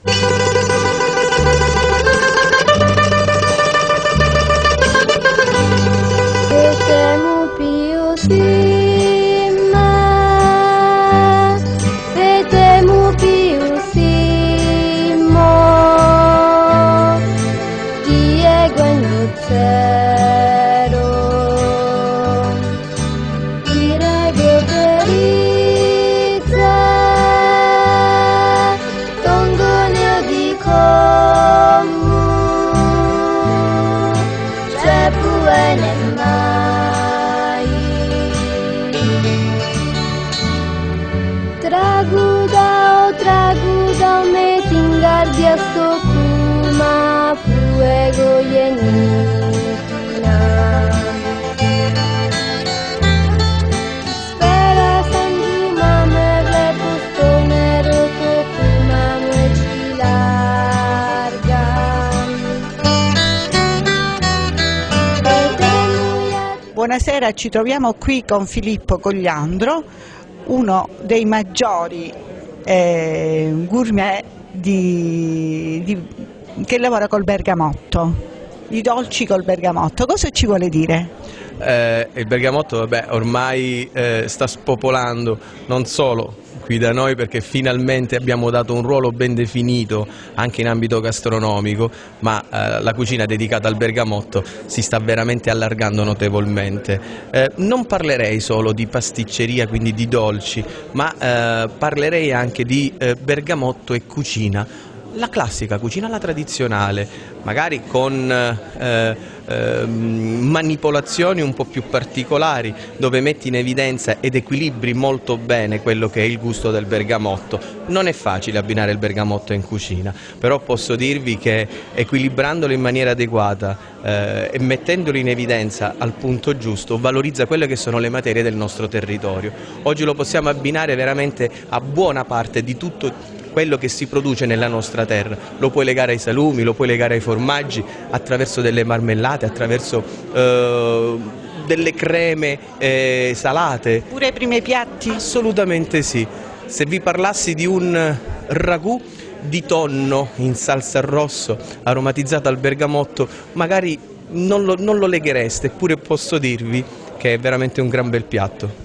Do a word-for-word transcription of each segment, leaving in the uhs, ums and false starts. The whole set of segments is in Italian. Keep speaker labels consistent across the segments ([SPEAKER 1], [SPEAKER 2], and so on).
[SPEAKER 1] Buonasera, ci troviamo qui con Filippo Cogliandro, uno dei maggiori eh, gourmet di, di, che lavora col bergamotto, i dolci col bergamotto. Cosa ci vuole dire?
[SPEAKER 2] Eh, il bergamotto vabbè, ormai eh, sta spopolando non solo qui da noi, perché finalmente abbiamo dato un ruolo ben definito anche in ambito gastronomico, ma eh, la cucina dedicata al bergamotto si sta veramente allargando notevolmente. Eh, non parlerei solo di pasticceria, quindi di dolci, ma eh, parlerei anche di eh, bergamotto e cucina. La classica cucina, la tradizionale, magari con eh, eh, manipolazioni un po' più particolari, dove metti in evidenza ed equilibri molto bene quello che è il gusto del bergamotto. Non è facile abbinare il bergamotto in cucina, però posso dirvi che equilibrandolo in maniera adeguata eh, e mettendolo in evidenza al punto giusto, valorizza quelle che sono le materie del nostro territorio. Oggi lo possiamo abbinare veramente a buona parte di tutto quello che si produce nella nostra terra. Lo puoi legare ai salumi, lo puoi legare ai formaggi, attraverso delle marmellate, attraverso eh, delle creme eh, salate.
[SPEAKER 1] Pure i primi piatti?
[SPEAKER 2] Assolutamente sì. Se vi parlassi di un ragù di tonno in salsa al rosso, aromatizzato al bergamotto, magari non lo, non lo leghereste, eppure posso dirvi che è veramente un gran bel piatto.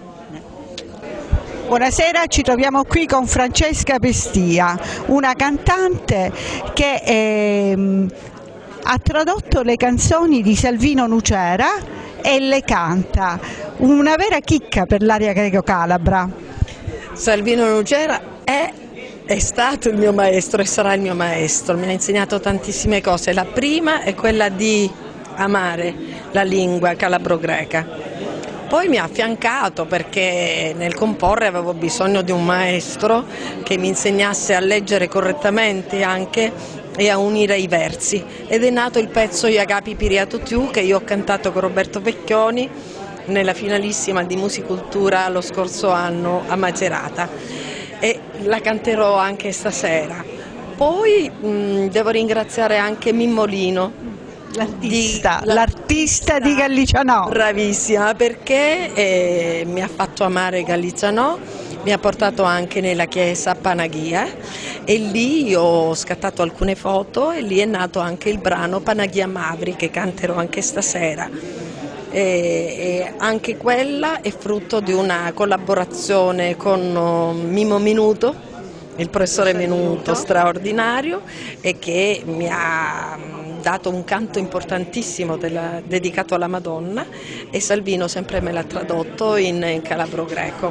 [SPEAKER 1] Buonasera, ci troviamo qui con Francesca Pestia, una cantante che ehm, ha tradotto le canzoni di Salvino Nucera e le canta, una vera chicca per l'area greco-calabra.
[SPEAKER 3] Salvino Nucera è, è stato il mio maestro e sarà il mio maestro, mi ha insegnato tantissime cose. La prima è quella di amare la lingua calabro-greca. Poi mi ha affiancato perché nel comporre avevo bisogno di un maestro che mi insegnasse a leggere correttamente anche e a unire i versi, ed è nato il pezzo Iagapi Piriatu Tiu, che io ho cantato con Roberto Vecchioni nella finalissima di Musicultura lo scorso anno a Macerata, e la canterò anche stasera. Poi mh, devo ringraziare anche Mimmolino,
[SPEAKER 1] l'artista di, l'artista di Gallicianò.
[SPEAKER 3] Bravissima, perché eh, mi ha fatto amare Gallicianò, mi ha portato anche nella chiesa Panaghia e lì ho scattato alcune foto e lì è nato anche il brano Panaghia Mavri, che canterò anche stasera. E, e anche quella è frutto di una collaborazione con uh, Mimo Minuto, il professore Minuto straordinario, e che mi ha dato un canto importantissimo della, dedicato alla Madonna, e Salvino sempre me l'ha tradotto in, in calabro greco.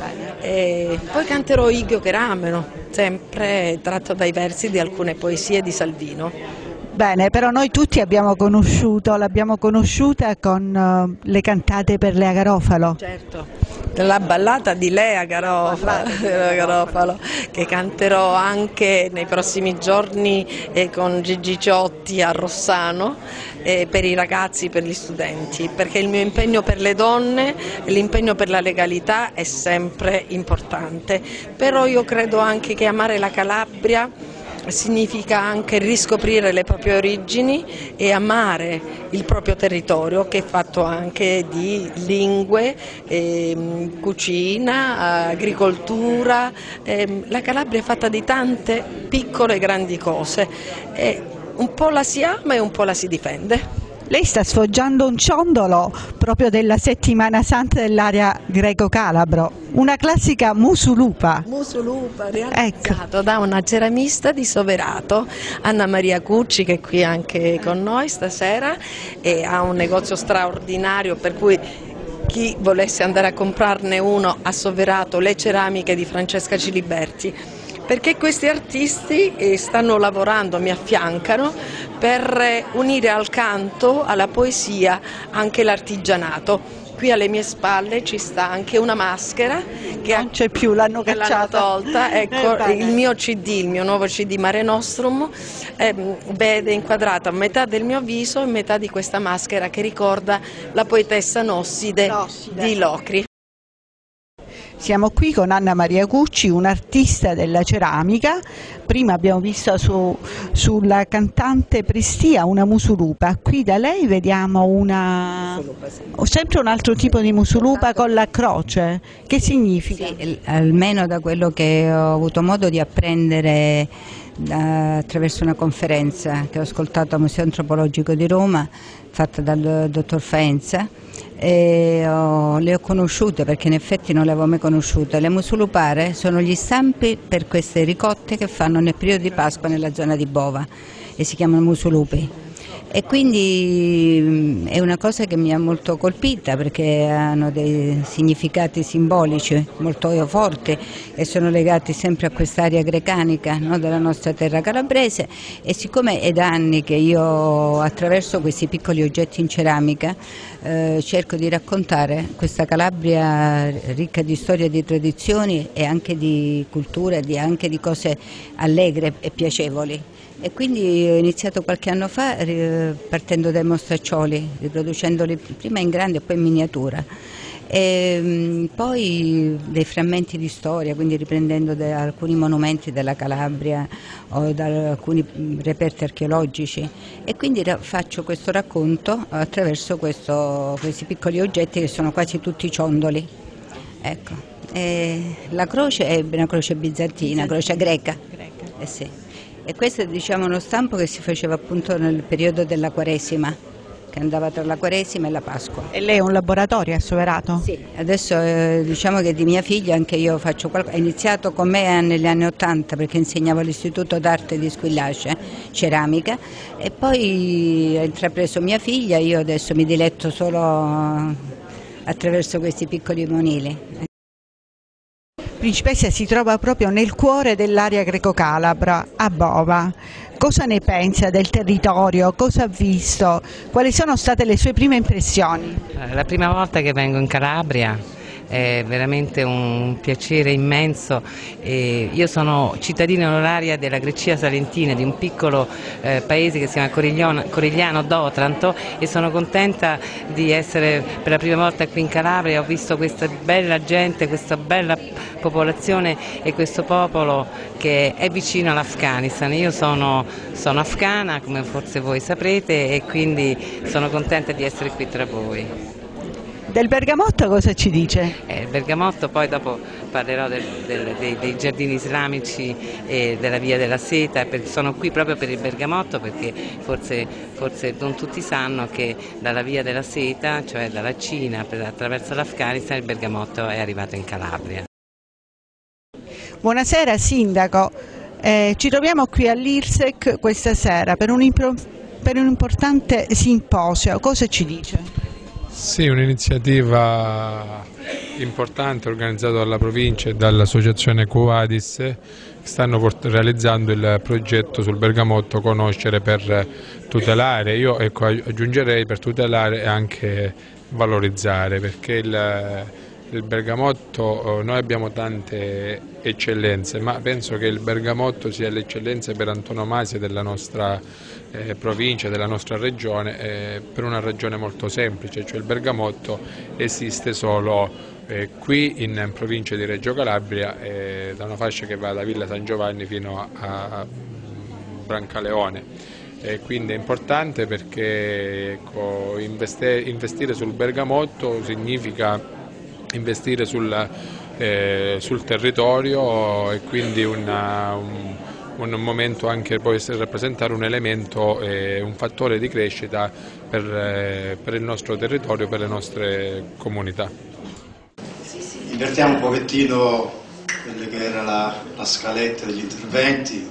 [SPEAKER 3] E poi canterò Igio Cherameno, sempre tratto dai versi di alcune poesie di Salvino.
[SPEAKER 1] Bene, però noi tutti abbiamo conosciuto, l'abbiamo conosciuta con uh, le cantate per Lea Garofalo.
[SPEAKER 3] Certo, la ballata di Lea Garofalo, Lea Garofalo, che canterò anche nei prossimi giorni eh, con Gigi Ciotti a Rossano, eh, per i ragazzi, per gli studenti, perché il mio impegno per le donne, l'impegno per la legalità è sempre importante, però io credo anche che amare la Calabria significa anche riscoprire le proprie origini e amare il proprio territorio, che è fatto anche di lingue, eh, cucina, agricoltura. Eh, la Calabria è fatta di tante piccole e grandi cose, e un po' la si ama e un po' la si difende.
[SPEAKER 1] Lei sta sfoggiando un ciondolo proprio della settimana santa dell'area greco-calabro, una classica musulupa.
[SPEAKER 3] Musulupa realizzato ecco. da una ceramista di Soverato, Anna Maria Cucci, che è qui anche con noi stasera, e ha un negozio straordinario, per cui chi volesse andare a comprarne uno a Soverato, le ceramiche di Francesca Ciliberti, perché questi artisti stanno lavorando, mi affiancano, per unire al canto, alla poesia, anche l'artigianato. Qui alle mie spalle ci sta anche una maschera che
[SPEAKER 1] non c'è più, l'hanno cacciata,
[SPEAKER 3] tolta. Ecco, eh, il mio C D, il mio nuovo C D Mare Nostrum, eh, vede inquadrata metà del mio viso e metà di questa maschera che ricorda la poetessa Nosside, Nosside. di Locri.
[SPEAKER 1] Siamo qui con Anna Maria Cucci, un'artista della ceramica. Prima abbiamo visto su, sulla cantante Prestia una musulupa. Qui da lei vediamo una, sempre un altro tipo di musulupa con la croce. Che significa?
[SPEAKER 4] Sì, almeno da quello che ho avuto modo di apprendere da, attraverso una conferenza che ho ascoltato al Museo Antropologico di Roma, fatta dal dottor Faenza. E ho, le ho conosciute perché in effetti non le avevo mai conosciute. Le musulupare sono gli stampi per queste ricotte che fanno nel periodo di Pasqua nella zona di Bova e si chiamano musulupi. E quindi è una cosa che mi ha molto colpita perché hanno dei significati simbolici molto forti e sono legati sempre a quest'area grecanica, no, della nostra terra calabrese, e siccome è da anni che io attraverso questi piccoli oggetti in ceramica eh, cerco di raccontare questa Calabria ricca di storia e di tradizioni e anche di cultura, di, anche di cose allegre e piacevoli. E quindi ho iniziato qualche anno fa partendo dai mostraccioli, riproducendoli prima in grande e poi in miniatura. E poi dei frammenti di storia, quindi riprendendo da alcuni monumenti della Calabria o da alcuni reperti archeologici, e quindi faccio questo racconto attraverso questo, questi piccoli oggetti che sono quasi tutti ciondoli. Ecco. E la croce è una croce bizantina, croce greca. Eh sì. E questo è, diciamo, uno stampo che si faceva appunto nel periodo della Quaresima, che andava tra la Quaresima e la Pasqua.
[SPEAKER 1] E lei è un laboratorio a Soverato?
[SPEAKER 4] Sì, adesso eh, diciamo che di mia figlia anche io faccio qualcosa. Ho iniziato con me negli anni Ottanta perché insegnavo all'Istituto d'Arte di Squillace, ceramica, e poi ho intrapreso mia figlia, io adesso mi diletto solo attraverso questi piccoli monili.
[SPEAKER 1] Principessa si trova proprio nel cuore dell'area greco-calabra, a Bova. Cosa ne pensa del territorio? Cosa ha visto? Quali sono state le sue prime impressioni?
[SPEAKER 5] La prima volta che vengo in Calabria è veramente un piacere immenso. E io sono cittadina onoraria della Grecia Salentina, di un piccolo eh, paese che si chiama Corigliano, Corigliano d'Otranto, e sono contenta di essere per la prima volta qui in Calabria. Ho visto questa bella gente, questa bella popolazione e questo popolo che è vicino all'Afghanistan. Io sono, sono afghana, come forse voi saprete, e quindi sono contenta di essere qui tra voi.
[SPEAKER 1] Del bergamotto cosa ci dice?
[SPEAKER 5] Eh, il bergamotto, poi dopo parlerò del, del, dei, dei giardini islamici e della via della seta, perché sono qui proprio per il bergamotto, perché forse, forse non tutti sanno che dalla via della seta, cioè dalla Cina per, attraverso l'Afghanistan, il bergamotto è arrivato in Calabria.
[SPEAKER 1] Buonasera Sindaco, eh, ci troviamo qui all'I R S E C questa sera per un, per un importante simposio, cosa ci dice?
[SPEAKER 6] Sì, un'iniziativa importante organizzata dalla provincia e dall'associazione Quadis, che stanno realizzando il progetto sul bergamotto Conoscere per tutelare. Io ecco, aggiungerei per tutelare e anche valorizzare, perché il, il bergamotto, noi abbiamo tante eccellenze, ma penso che il bergamotto sia l'eccellenza per antonomasia della nostra eh, provincia, della nostra regione, eh, per una ragione molto semplice, cioè il bergamotto esiste solo eh, qui in provincia di Reggio Calabria, eh, da una fascia che va da Villa San Giovanni fino a, a Brancaleone. E quindi è importante perché ecco, investire sul bergamotto significa investire sul, eh, sul territorio e quindi una, un, un momento anche può essere, rappresentare un elemento e eh, un fattore di crescita per, eh, per il nostro territorio, per le nostre comunità.
[SPEAKER 7] Invertiamo un pochettino quella che era la, la scaletta degli interventi.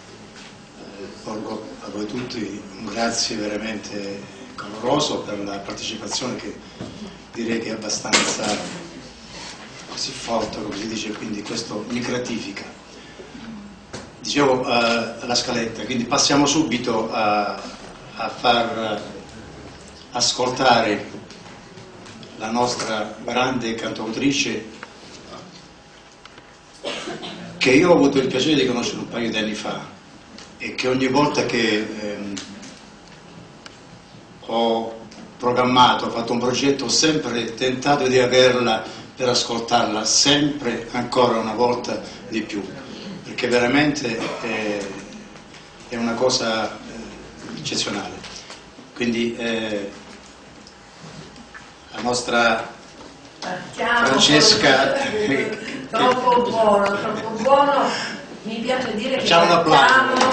[SPEAKER 7] Porgo a voi tutti un grazie veramente caloroso per la partecipazione, che direi che è abbastanza così forte, come si dice, quindi questo mi gratifica. Dicevo uh, la scaletta, quindi passiamo subito a, a far ascoltare la nostra grande cantautrice, che io ho avuto il piacere di conoscere un paio di anni fa, e che ogni volta che ehm, ho programmato, ho fatto un progetto, ho sempre tentato di averla per ascoltarla sempre ancora una volta di più, perché veramente è, è una cosa eh, eccezionale. Quindi eh, la nostra
[SPEAKER 8] Partiamo
[SPEAKER 7] Francesca
[SPEAKER 8] che, troppo buono, troppo buono. Mi piace dire che
[SPEAKER 7] facciamo un applauso.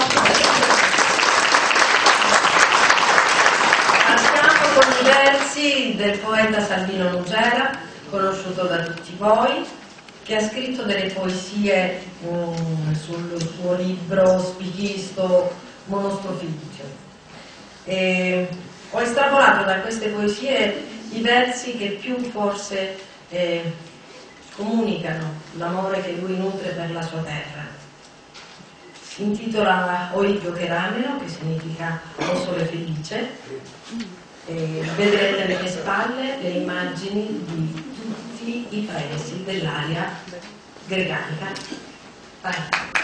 [SPEAKER 8] Partiamo con i versi del poeta Salvino Nucera, conosciuto da tutti voi, che ha scritto delle poesie um, sul suo libro Spichisto Monostroficio. E ho estrapolato da queste poesie i versi che più forse eh, comunicano l'amore che lui nutre per la sua terra. Si intitola Oidio Cherameno, che significa O Sole Felice, e vedrete alle mie spalle le immagini di tutti i paesi dell'area greganica. Vai.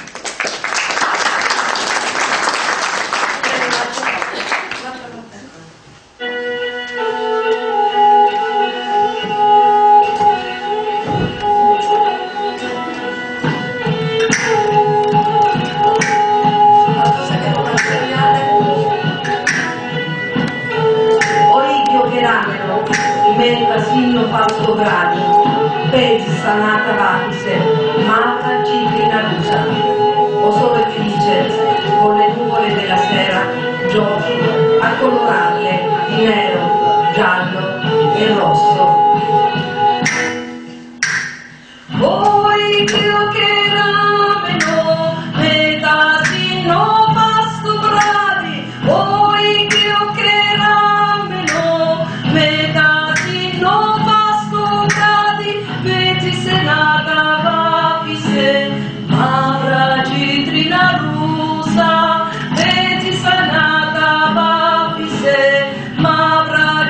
[SPEAKER 8] Fausto Brani, Pesi Sanata Vapise, Mata Citrina Rusa, O Sole Felice, con le nuvole della sera, giochi a colorarle di nero, giallo e rosso. Voi Dio che rameno, metasi no pasto bravi, voi Dio che rameno, metasi no Senata Vapise, Mara Citrina Rusa, Veti Sanata Vapise, Mara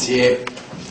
[SPEAKER 7] Grazie.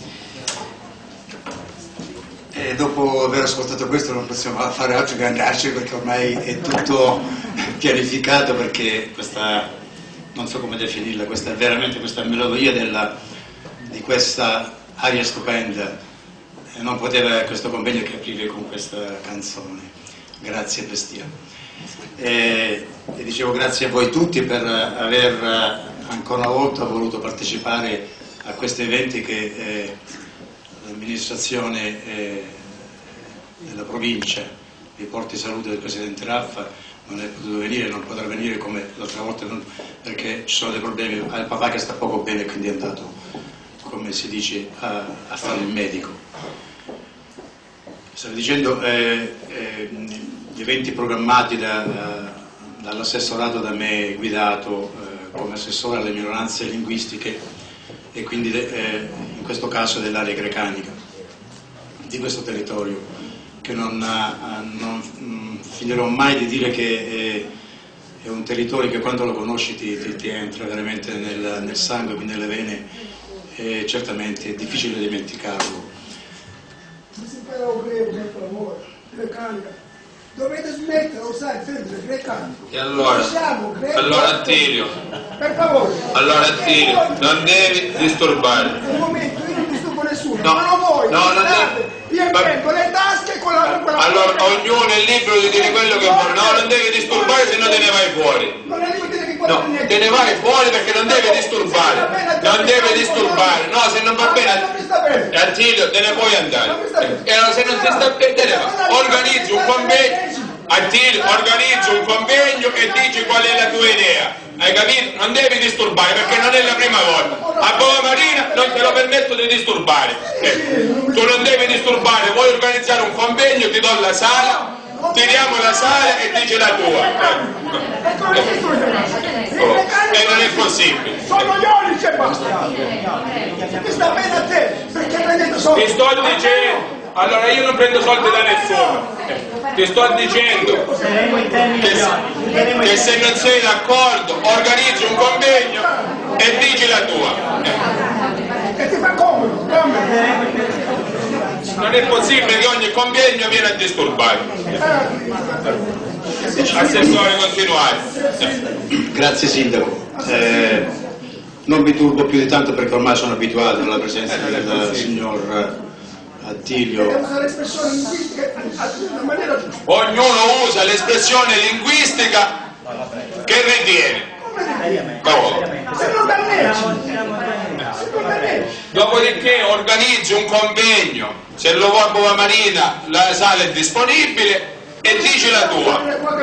[SPEAKER 7] E dopo aver ascoltato questo non possiamo fare altro che andarci, perché ormai è tutto pianificato, perché questa, non so come definirla, questa veramente questa melodia della, di questa aria stupenda, e non poteva questo convegno che aprire con questa canzone. Grazie Bestia. E, e dicevo grazie a voi tutti per aver ancora una volta voluto partecipare a questi eventi che eh, l'amministrazione eh, della provincia, vi porti salute del Presidente Raffa, non è potuto venire, non potrà venire come l'altra volta non, perché ci sono dei problemi, ha il papà che sta poco bene e quindi è andato, come si dice, a, a fare il medico. Stavo dicendo, eh, eh, gli eventi programmati da, da, dall'assessorato da me guidato eh, come assessore alle minoranze linguistiche e quindi eh, in questo caso dell'area grecanica di questo territorio, che non, non mh, finirò mai di dire che è, è un territorio che quando lo conosci ti, ti, ti entra veramente nel, nel sangue, quindi nelle vene, e certamente è difficile dimenticarlo.
[SPEAKER 9] Dovete smettere a usare sempre greccanico.
[SPEAKER 10] E allora, allora Attilio,
[SPEAKER 9] per favore,
[SPEAKER 10] allora Attilio, non devi disturbare.
[SPEAKER 9] Un momento, io non disturbo nessuno,
[SPEAKER 10] No,
[SPEAKER 9] ma non voi,
[SPEAKER 10] no, non devi.
[SPEAKER 9] io prendo le tasche con la, con la
[SPEAKER 10] Allora ognuno è libero di dire quello che vuole, no, non devi disturbare, se no te ne vai fuori.
[SPEAKER 9] Non è inutile che
[SPEAKER 10] No, te ne vai fuori perché non devi disturbare, non devi disturbare, no, se non va bene, Attilio, te ne puoi andare. E allora se non ti sta bene, te ne vai. Organizzi un convegno, Attilio, organizzi un convegno e dici qual è la tua idea. Hai capito? Non devi disturbare perché non è la prima volta. A Bova Marina non te lo permetto di disturbare. Eh, tu non devi disturbare, vuoi organizzare un convegno, ti do la sala, tiriamo la sala e dici la tua. Eh, oh, e non è possibile.
[SPEAKER 9] sono gli unici e basta. Ti sta bene a te, perché prendete soldi.
[SPEAKER 10] Ti sto dicendo. Allora io non prendo soldi da nessuno, ti sto dicendo che se, che se non sei d'accordo organizzi un convegno e dici la tua.
[SPEAKER 9] E ti fa comodo,
[SPEAKER 10] non è possibile che ogni convegno viene a disturbare. Assessore, continuare.
[SPEAKER 7] Grazie Sindaco. Eh, non mi turbo più di tanto perché ormai sono abituato alla presenza del signor Attilio.
[SPEAKER 10] Ognuno usa l'espressione linguistica che ritiene. Dopodiché organizzi un convegno, se lo vuoi a Bova Marina la sala è disponibile e dici la tua.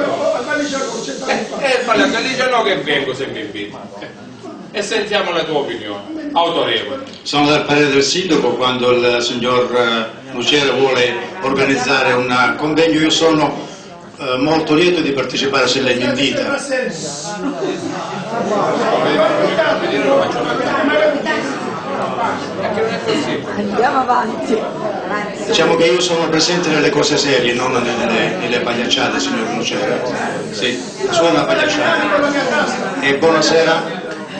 [SPEAKER 10] E fa la Gallicia no che vengo se mi inviti. E sentiamo la tua opinione, autorevole.
[SPEAKER 7] Sono del parere del sindaco quando il signor Nucera vuole organizzare un convegno, io sono eh, molto lieto di partecipare se lei mi invita.
[SPEAKER 9] Andiamo avanti.
[SPEAKER 7] Diciamo che io sono presente nelle cose serie, non nelle, nelle pagliacciate, signor Nucera. Sì, sono una pagliacciata. E buonasera.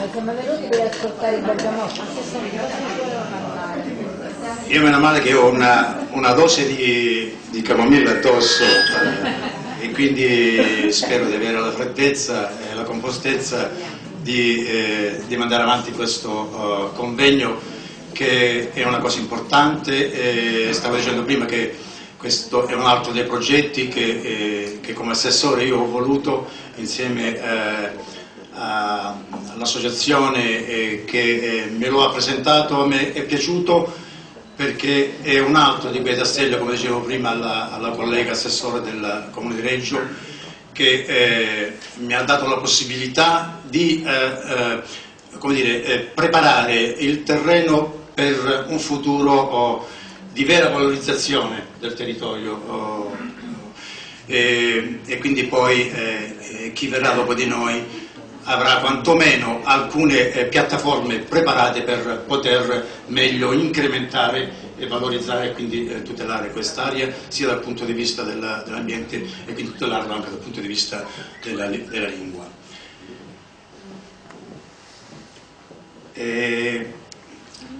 [SPEAKER 7] Io meno male che ho una, una dose di, di camomilla addosso eh, e quindi spero di avere la freddezza e la compostezza di, eh, di mandare avanti questo uh, convegno, che è una cosa importante. Eh, stavo dicendo prima che questo è un altro dei progetti che, eh, che come assessore io ho voluto insieme eh, all'associazione eh, che eh, me lo ha presentato. A me è piaciuto perché è un altro di quei tasselli, come dicevo prima alla, alla collega assessore del Comune di Reggio, che eh, mi ha dato la possibilità di eh, eh, come dire, eh, preparare il terreno per un futuro oh, di vera valorizzazione del territorio oh, e, e quindi poi eh, chi verrà dopo di noi avrà quantomeno alcune eh, piattaforme preparate per poter meglio incrementare e valorizzare e quindi eh, tutelare quest'area sia dal punto di vista della, dell'ambiente e quindi tutelarlo anche dal punto di vista della, della lingua. E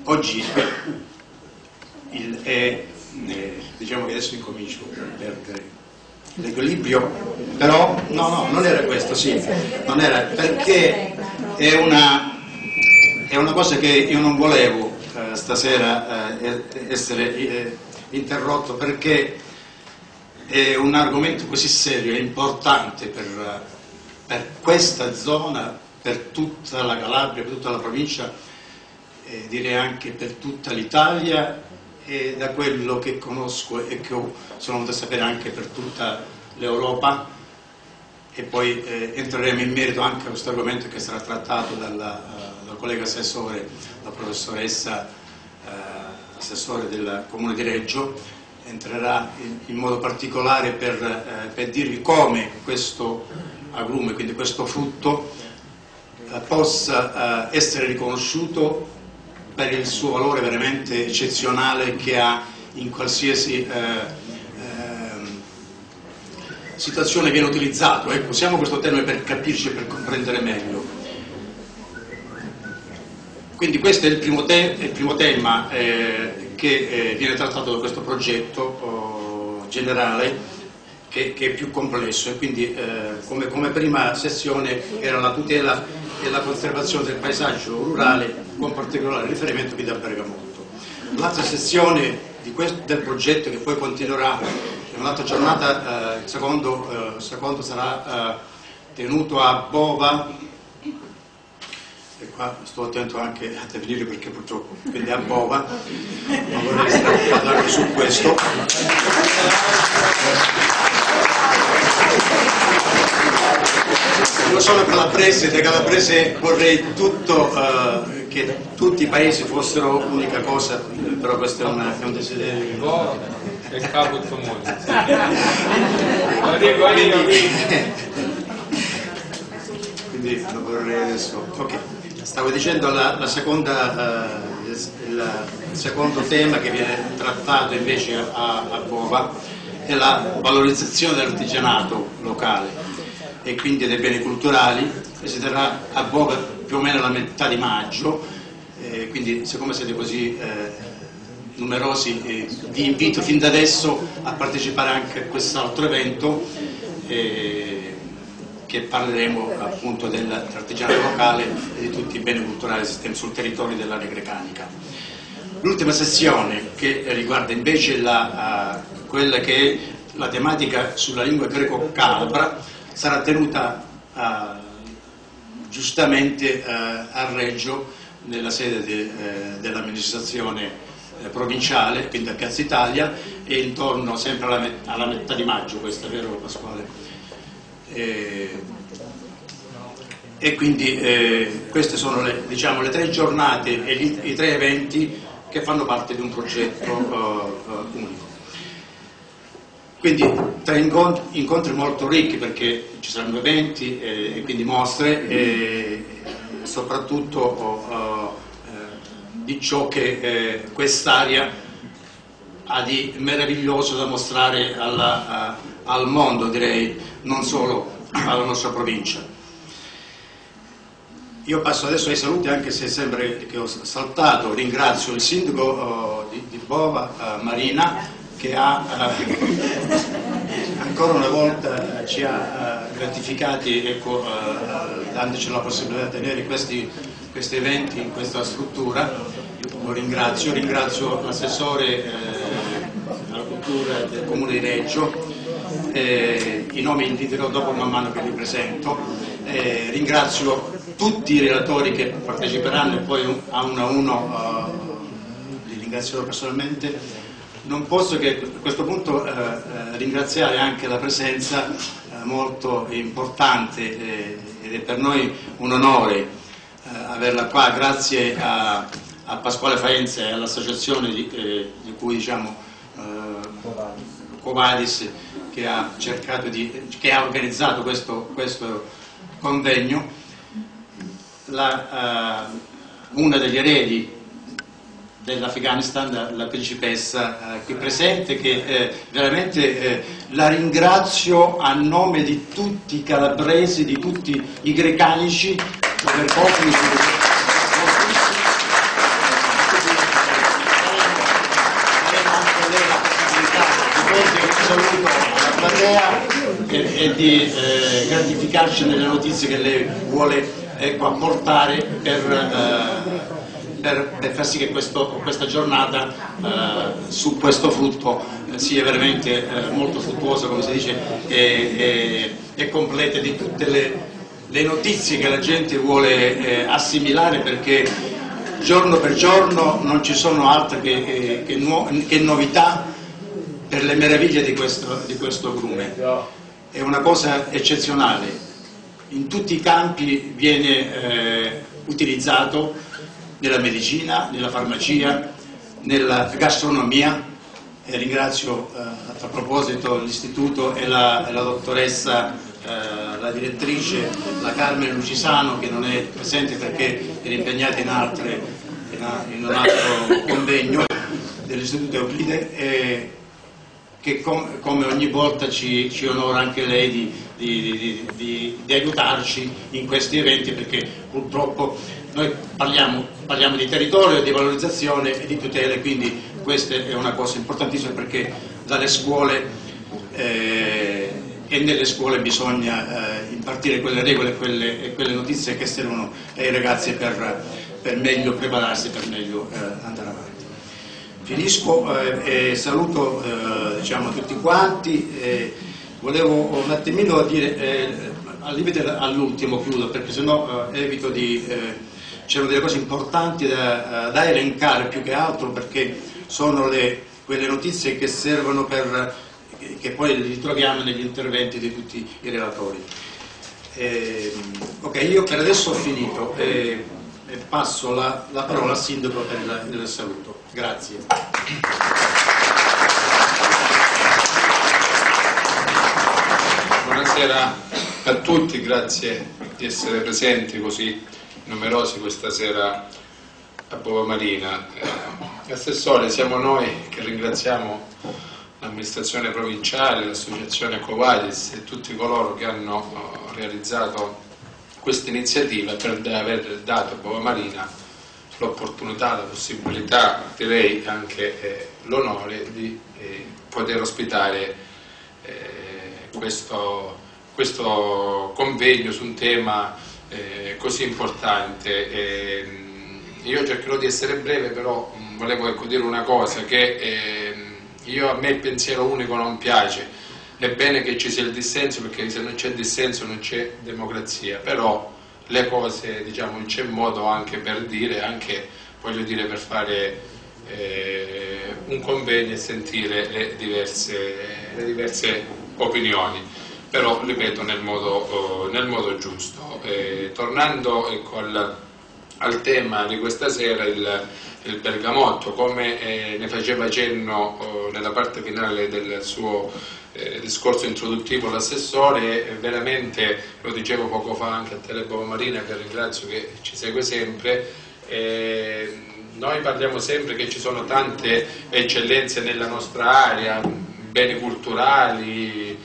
[SPEAKER 7] oggi il, è, eh, diciamo che adesso incomincio per l'equilibrio, però no, no, non era questo, sì, non era, perché è una, è una cosa che io non volevo eh, stasera eh, essere eh, interrotto, perché è un argomento così serio e importante per, per questa zona, per tutta la Calabria, per tutta la provincia, eh, direi anche per tutta l'Italia, e da quello che conosco e che ho, sono venuto a sapere, anche per tutta l'Europa. E poi eh, entreremo in merito anche a questo argomento che sarà trattato dalla, uh, dal collega assessore, la professoressa uh, assessore del Comune di Reggio. Entrerà in, in modo particolare per, uh, per dirvi come questo agrume, quindi questo frutto, uh, possa uh, essere riconosciuto per il suo valore veramente eccezionale che ha in qualsiasi eh, eh, situazione viene utilizzato. Ecco, usiamo questo termine per capirci e per comprendere meglio. Quindi questo è il primo, te il primo tema eh, che eh, viene trattato da questo progetto oh, generale, che, che è più complesso, e quindi eh, come, come prima sessione era la tutela e la conservazione del paesaggio rurale, con particolare riferimento qui da Bergamotto. L'altra sezione di questo, del progetto, che poi continuerà in un'altra giornata, eh, il secondo, eh, secondo sarà eh, tenuto a Bova, e qua sto attento anche a definire perché purtroppo, quindi a Bova, non vorrei parlare su questo. Io sono calabrese, da calabrese vorrei tutto, uh, che tutti i paesi fossero l'unica cosa, però questo è, una, è un desiderio.
[SPEAKER 6] È il capo del mondo.
[SPEAKER 7] Quindi lo vorrei adesso. Ok, stavo dicendo la, la seconda, uh, il, il secondo tema che viene trattato invece a, a Bova è la valorizzazione dell'artigianato locale e quindi dei beni culturali, che si terrà a Bova più o meno alla metà di maggio, eh, quindi siccome siete così eh, numerosi eh, vi invito fin da adesso a partecipare anche a quest'altro evento, eh, che parleremo appunto dell'artigianato locale e di tutti i beni culturali esistenti sul territorio dell'area grecanica. L'ultima sessione, che riguarda invece la, uh, quella che è la tematica sulla lingua greco-calabra, sarà tenuta uh, giustamente uh, a Reggio, nella sede de, uh, dell'amministrazione uh, provinciale, quindi a Piazza Italia, e intorno sempre alla, met alla metà di maggio, questo è vero Pasquale? E, e quindi eh, queste sono le, diciamo, le tre giornate e gli, i tre eventi che fanno parte di un progetto uh, uh, unico. Quindi tre incontri, incontri molto ricchi, perché ci saranno eventi eh, e quindi mostre, e soprattutto oh, oh, eh, di ciò che eh, quest'area ha di meraviglioso da mostrare alla, a, al mondo, direi, non solo alla nostra provincia. Io passo adesso ai saluti, anche se sembra che ho saltato. Ringrazio il sindaco oh, di, di Bova, uh, Marina, che ha uh, ancora una volta ci ha uh, gratificati, ecco, uh, dandoci la possibilità di tenere questi, questi eventi in questa struttura. Lo ringrazio, ringrazio l'assessore eh, alla cultura del Comune di Reggio, eh, i nomi li dirò dopo man mano che li presento, eh, ringrazio tutti i relatori che parteciperanno e poi a uno a uno uh, li ringrazierò personalmente. Non posso che a questo punto eh, eh, ringraziare anche la presenza eh, molto importante, eh, ed è per noi un onore eh, averla qua, grazie a, a Pasquale Faenza e all'associazione di, eh, di cui diciamo eh, Covadis, che ha cercato di, che ha organizzato questo, questo convegno. La, uh, una degli eredi dell'Afghanistan, la principessa eh, qui presente, che eh, veramente eh, la ringrazio a nome di tutti i calabresi, di tutti i grecanici, per popoli saluto alla platea e, e di eh, gratificarci nelle notizie che lei vuole ecco, apportare per, eh, per, per far sì che questo, questa giornata eh, su questo frutto eh, sia veramente eh, molto fruttuosa, come si dice, e, e, e completa di tutte le, le notizie che la gente vuole eh, assimilare, perché giorno per giorno non ci sono altre che, che, che, nuo, che novità per le meraviglie di questo, di questo grume. È una cosa eccezionale, in tutti i campi viene eh, utilizzato, nella medicina, nella farmacia, nella gastronomia, e ringrazio eh, a proposito l'istituto e la, e la dottoressa, eh, la direttrice, la Carmen Lucisano, che non è presente perché era impegnata in, altre, in un altro convegno dell'istituto Euclide, e che com, come ogni volta ci, ci onora anche lei di, di, di, di, di aiutarci in questi eventi, perché purtroppo noi parliamo, parliamo di territorio, di valorizzazione e di tutele, quindi questa è una cosa importantissima, perché dalle scuole eh, e nelle scuole bisogna eh, impartire quelle regole e quelle, e quelle notizie che servono ai ragazzi per, per meglio prepararsi, per meglio eh, andare avanti. Finisco eh, e saluto eh, diciamo, tutti quanti. Eh, volevo un attimino dire, eh, al limite all'ultimo chiudo, perché sennò eh, evito di... Eh, c'erano delle cose importanti da, da elencare più che altro, perché sono le, quelle notizie che servono per... che poi li troviamo negli interventi di tutti i relatori. Eh, ok, io per adesso ho finito e, e passo la, la parola al sindaco per il, il saluto. Grazie.
[SPEAKER 6] Buonasera a tutti, grazie di essere presenti così numerosi questa sera a Bova Marina. Eh, Assessore, siamo noi che ringraziamo l'amministrazione provinciale, l'associazione Covadis e tutti coloro che hanno uh, realizzato questa iniziativa per aver dato a Bova Marina l'opportunità, la possibilità, direi anche eh, l'onore di eh, poter ospitare eh, questo, questo convegno su un tema eh, così importante. Eh, io cercherò di essere breve, però mh, volevo ecco, dire una cosa, che eh, io, a me il pensiero unico non piace. È bene che ci sia il dissenso, perché se non c'è dissenso non c'è democrazia, però le cose, diciamo, c'è modo anche per dire, anche voglio dire per fare eh, un convegno e sentire le diverse, le diverse opinioni, però ripeto nel modo, nel modo giusto. Eh, tornando ecco, al, al tema di questa sera, il, il bergamotto, come eh, ne faceva cenno oh, nella parte finale del suo eh, discorso introduttivo l'assessore, eh, veramente, lo dicevo poco fa anche a Tele Bova Marina, che ringrazio, che ci segue sempre, eh, noi parliamo sempre che ci sono tante eccellenze nella nostra area, beni culturali,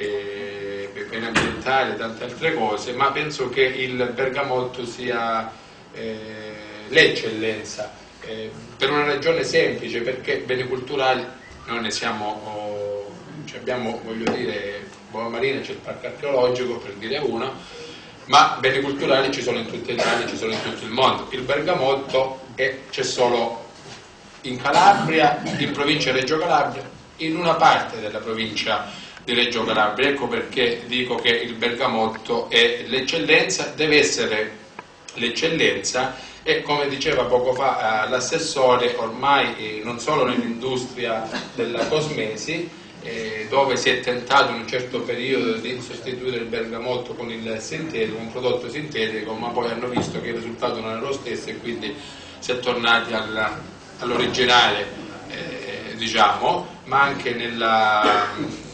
[SPEAKER 6] eh, beni ambientali e tante altre cose, ma penso che il bergamotto sia eh, l'eccellenza. Eh, per una ragione semplice, perché beni culturali noi ne siamo, oh, cioè abbiamo, voglio dire, Bova Marina c'è il parco archeologico, per dire uno, ma beni culturali ci sono in tutta Italia, ci sono in tutto il mondo. Il bergamotto c'è solo in Calabria, in provincia di Reggio Calabria, in una parte della provincia di Reggio Calabria. Ecco perché dico che il bergamotto è l'eccellenza, deve essere l'eccellenza. E come diceva poco fa eh, l'assessore, ormai eh, non solo nell'industria della cosmesi, eh, dove si è tentato in un certo periodo di sostituire il bergamotto con il sintetico, un prodotto sintetico, ma poi hanno visto che il risultato non era lo stesso e quindi si è tornati all'originale, eh, diciamo, ma anche nella,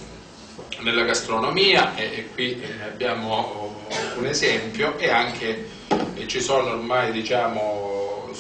[SPEAKER 6] nella gastronomia, e, e qui eh, abbiamo un esempio, e anche e ci sono ormai, diciamo,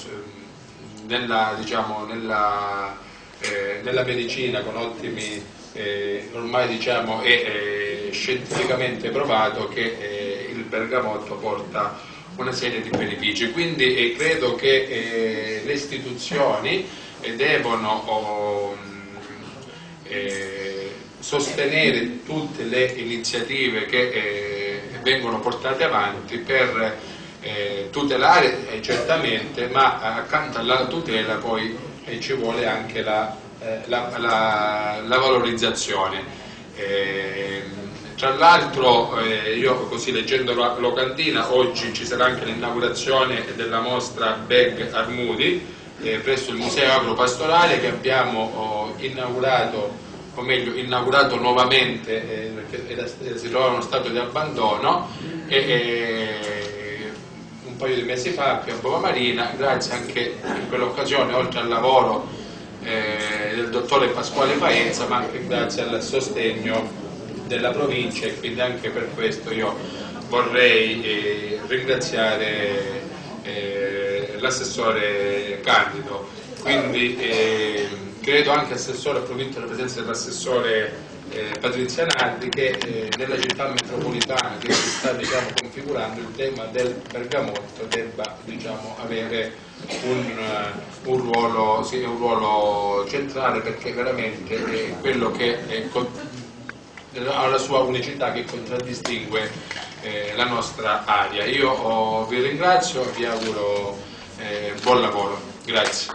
[SPEAKER 6] nella, diciamo, nella, eh, nella medicina con ottimi, eh, ormai diciamo, è eh, scientificamente provato che eh, il bergamotto porta una serie di benefici. Quindi eh, credo che eh, le istituzioni eh, devono oh, eh,
[SPEAKER 11] sostenere tutte le iniziative che eh, vengono portate avanti per eh, tutelare eh, certamente, ma accanto alla tutela poi eh, ci vuole anche la, eh, la, la, la valorizzazione. Eh, tra l'altro eh, io così leggendo la locandina, oggi ci sarà anche l'inaugurazione della mostra Beg Armudi eh, presso il Museo Agropastorale, che abbiamo oh, inaugurato, o meglio inaugurato nuovamente eh, perché era, si trovava in uno stato di abbandono e, e un paio di mesi fa qui a Bova Marina, grazie anche in quell'occasione, oltre al lavoro eh, del dottore Pasquale Faenza, ma anche grazie al sostegno della provincia, e quindi anche per questo io vorrei eh, ringraziare eh, l'assessore Candido. Quindi eh, credo anche assessore, approfitto della presenza dell'assessore eh, Patrizia Nardi, che eh, nella città metropolitana che si sta, diciamo, configurando, il tema del bergamotto debba, diciamo, avere un, uh, un, ruolo, sì, un ruolo centrale, perché veramente è quello che è, ha la sua unicità, che contraddistingue eh, la nostra area. Io oh, vi ringrazio e vi auguro eh, buon lavoro. Grazie.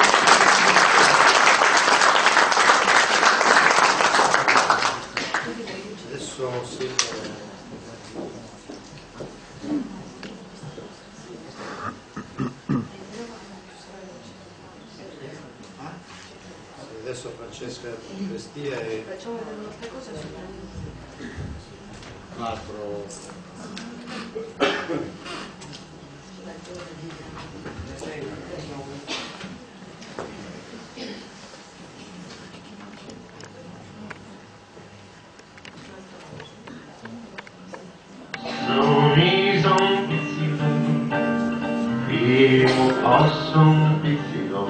[SPEAKER 7] Adesso sì. Adesso Francesca Bestia e l'altro
[SPEAKER 12] non mi son pizzito, primo passo un pizzito,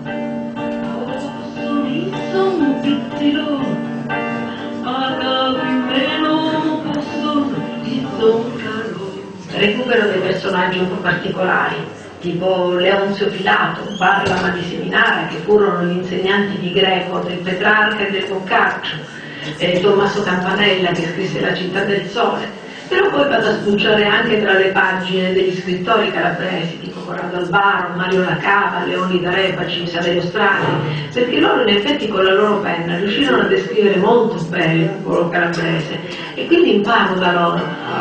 [SPEAKER 13] sono pizzito, a capimeno posso pizzoccarlo. Recupero dei personaggi un po' particolari, tipo Leonzio Pilato, Parlama di Seminara, che furono gli insegnanti di greco del Petrarca e del Boccaccio, e Tommaso Campanella, che scrisse La città del sole. Però poi vado a spulciare anche tra le pagine degli scrittori calabresi, tipo Corrado Albaro, Mario Lacava, Leonida Repaci, Saverio Strati, perché loro in effetti con la loro penna riuscirono a descrivere molto bene il popolo calabrese, e quindi imparo da loro.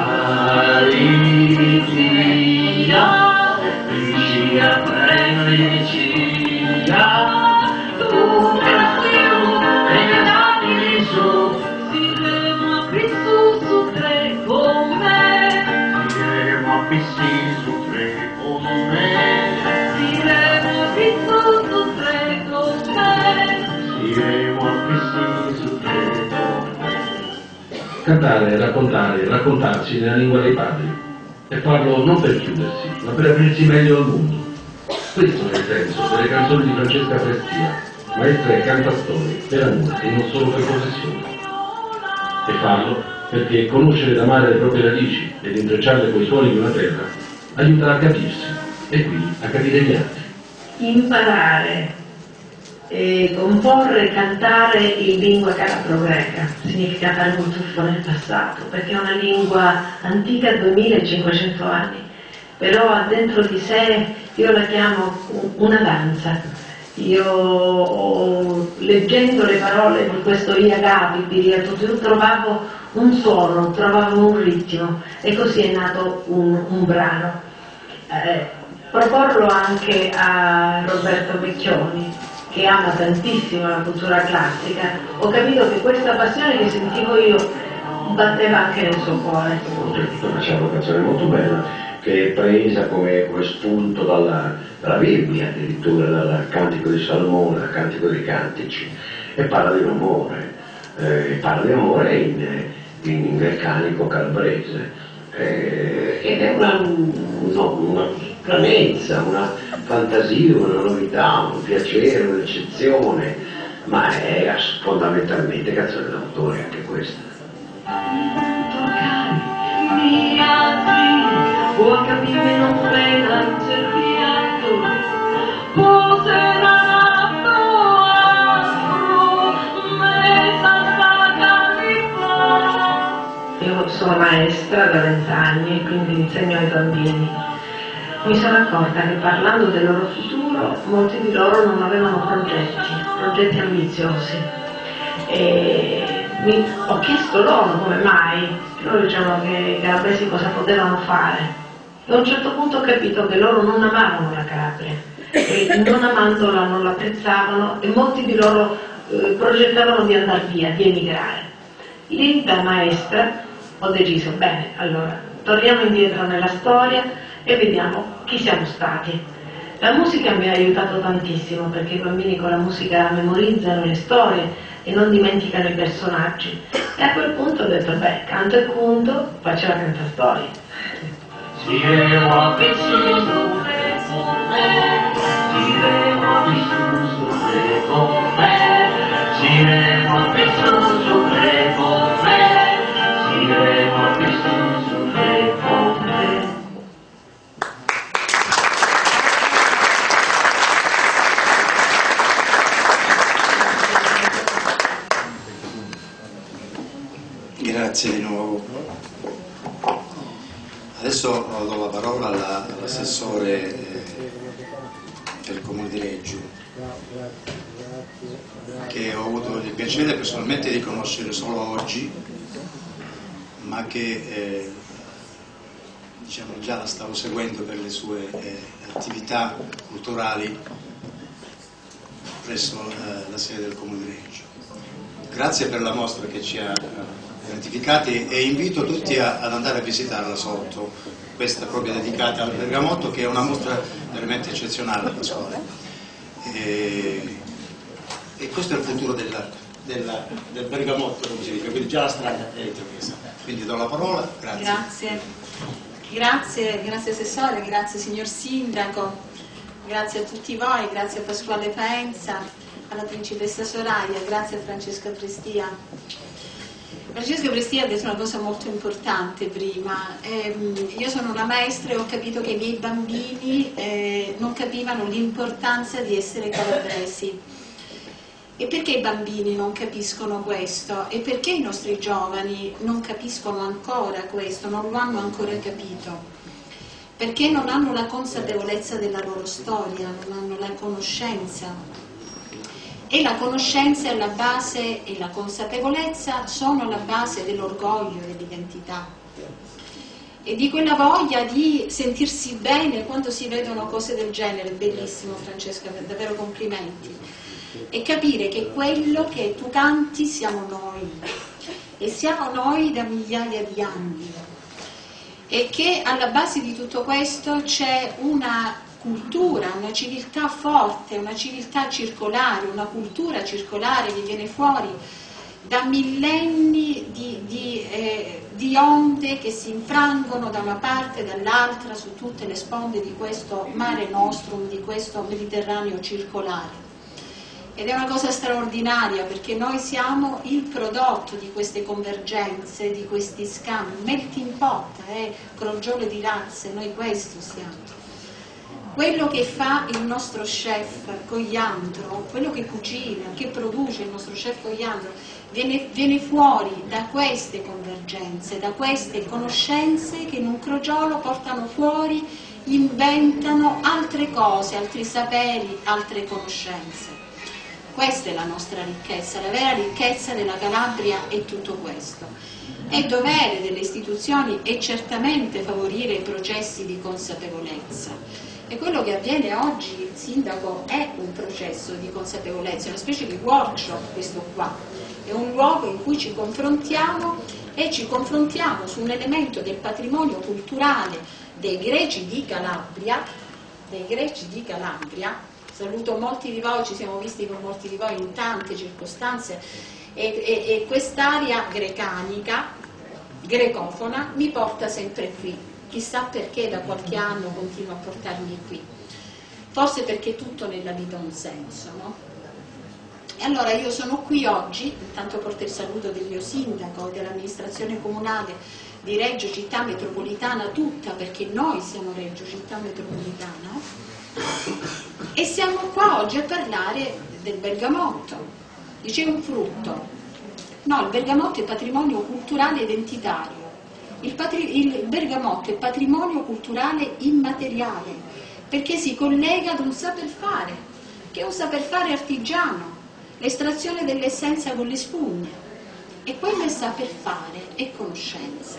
[SPEAKER 14] Cantare, raccontare, raccontarsi nella lingua dei padri, e farlo non per chiudersi, ma per aprirsi meglio al mondo. Questo è il senso delle canzoni di Francesca Prestia, maestra e cantautori per amore e non solo per possessione. E farlo perché conoscere ed amare le proprie radici ed intrecciarle coi suoni di una terra aiuta a capirsi e quindi a capire gli altri.
[SPEAKER 13] Imparare e comporre e cantare in lingua calabro-greca significa fare un tuffo nel passato, perché è una lingua antica, duemilacinquecento anni, però ha dentro di sé, io la chiamo una danza. Io, leggendo le parole di questo Iagapiti, trovavo un suono, trovavo un ritmo, e così è nato un, un brano. Eh, proporlo anche a Roberto Vecchioni, che ama tantissimo la cultura classica. Ho capito che questa passione che sentivo io batteva anche nel suo cuore.
[SPEAKER 15] C'è una canzone molto bella, che è presa come, come spunto dalla, dalla Bibbia, addirittura dal Cantico di Salomone, dal Cantico dei Cantici, e parla di amore, eh, parla di amore in, in, in greccanico calabrese, eh, ed è una, no, una stranezza, una fantasia, una novità, un piacere, un'eccezione, ma è fondamentalmente canzone d'autore anche questa.
[SPEAKER 13] O a capire non frega il cerchiato, poserà la tua, me salvaga sono maestra da vent'anni e quindi insegno ai bambini. Mi sono accorta che parlando del loro futuro molti di loro non avevano progetti, progetti ambiziosi. E mi, ho chiesto loro come mai, loro dicevano che i calabresi cosa potevano fare. E a un certo punto ho capito che loro non amavano la Calabria, e non amandola non l'apprezzavano e molti di loro eh, progettavano di andare via, di emigrare. Lì da maestra ho deciso, bene, allora torniamo indietro nella storia e vediamo chi siamo stati. La musica mi ha aiutato tantissimo perché i bambini con la musica memorizzano le storie e non dimenticano i personaggi. E a quel punto ho detto, beh, canto e punto, faccio la cantastorie.
[SPEAKER 7] Grazie di nuovo. Adesso do la parola all'assessore eh, del Comune di Reggio, che ho avuto il piacere personalmente di conoscere solo oggi, ma che eh, diciamo, già la stavo seguendo per le sue eh, attività culturali presso eh, la sede del Comune di Reggio. Grazie per la mostra che ci ha identificati e invito tutti a, ad andare a visitarla sotto, questa proprio dedicata al bergamotto, che è una mostra veramente eccezionale alla scuola. E, e questo è il futuro della, della, del bergamotto, come si dice, quindi già la strada è intrapresa. Quindi do la parola, grazie.
[SPEAKER 16] Grazie, grazie, grazie Assessore, grazie signor Sindaco, grazie a tutti voi, grazie a Pasquale Faenza, alla Principessa Soraya, grazie a Francesca Prestia. Francesca Prestia ha detto una cosa molto importante prima. Eh, io sono una maestra e ho capito che i miei bambini eh, non capivano l'importanza di essere calabresi. E perché i bambini non capiscono questo? E perché i nostri giovani non capiscono ancora questo, non lo hanno ancora capito? Perché non hanno la consapevolezza della loro storia, non hanno la conoscenza. E la conoscenza è la base e la consapevolezza sono la base dell'orgoglio e dell'identità e di quella voglia di sentirsi bene quando si vedono cose del genere. Bellissimo Francesca, davvero complimenti. E capire che quello che tu canti siamo noi e siamo noi da migliaia di anni e che alla base di tutto questo c'è una cultura, una civiltà forte, una civiltà circolare, una cultura circolare che viene fuori da millenni di, di, eh, di onde che si infrangono da una parte e dall'altra su tutte le sponde di questo mare nostrum, di questo Mediterraneo circolare. Ed è una cosa straordinaria perché noi siamo il prodotto di queste convergenze, di questi scambi, melting pot, eh, crogiole di razze, noi questo siamo. Quello che fa il nostro chef Cogliandro, quello che cucina, che produce il nostro chef Cogliandro, viene, viene fuori da queste convergenze, da queste conoscenze che in un crogiolo portano fuori, inventano altre cose, altri saperi, altre conoscenze. Questa è la nostra ricchezza, la vera ricchezza della Calabria è tutto questo. È dovere delle istituzioni è certamente favorire i processi di consapevolezza. E quello che avviene oggi, il Sindaco, è un processo di consapevolezza, una specie di workshop questo qua. È un luogo in cui ci confrontiamo e ci confrontiamo su un elemento del patrimonio culturale dei greci di Calabria, dei greci di Calabria. Saluto molti di voi, ci siamo visti con molti di voi in tante circostanze e, e, e quest'area grecanica, grecofona, mi porta sempre qui. Chissà perché da qualche anno continua a portarmi qui. Forse perché tutto nella vita ha un senso, no? E allora io sono qui oggi, intanto porto il saluto del mio sindaco, dell'amministrazione comunale di Reggio Città Metropolitana tutta, perché noi siamo Reggio Città Metropolitana, e siamo qua oggi a parlare del bergamotto. Dice un frutto. No, il bergamotto è patrimonio culturale identitario. Il, il bergamotto è patrimonio culturale immateriale, perché si collega ad un saper fare, che è un saper fare artigiano, l'estrazione dell'essenza con le spugne, e quello è saper fare, è conoscenza.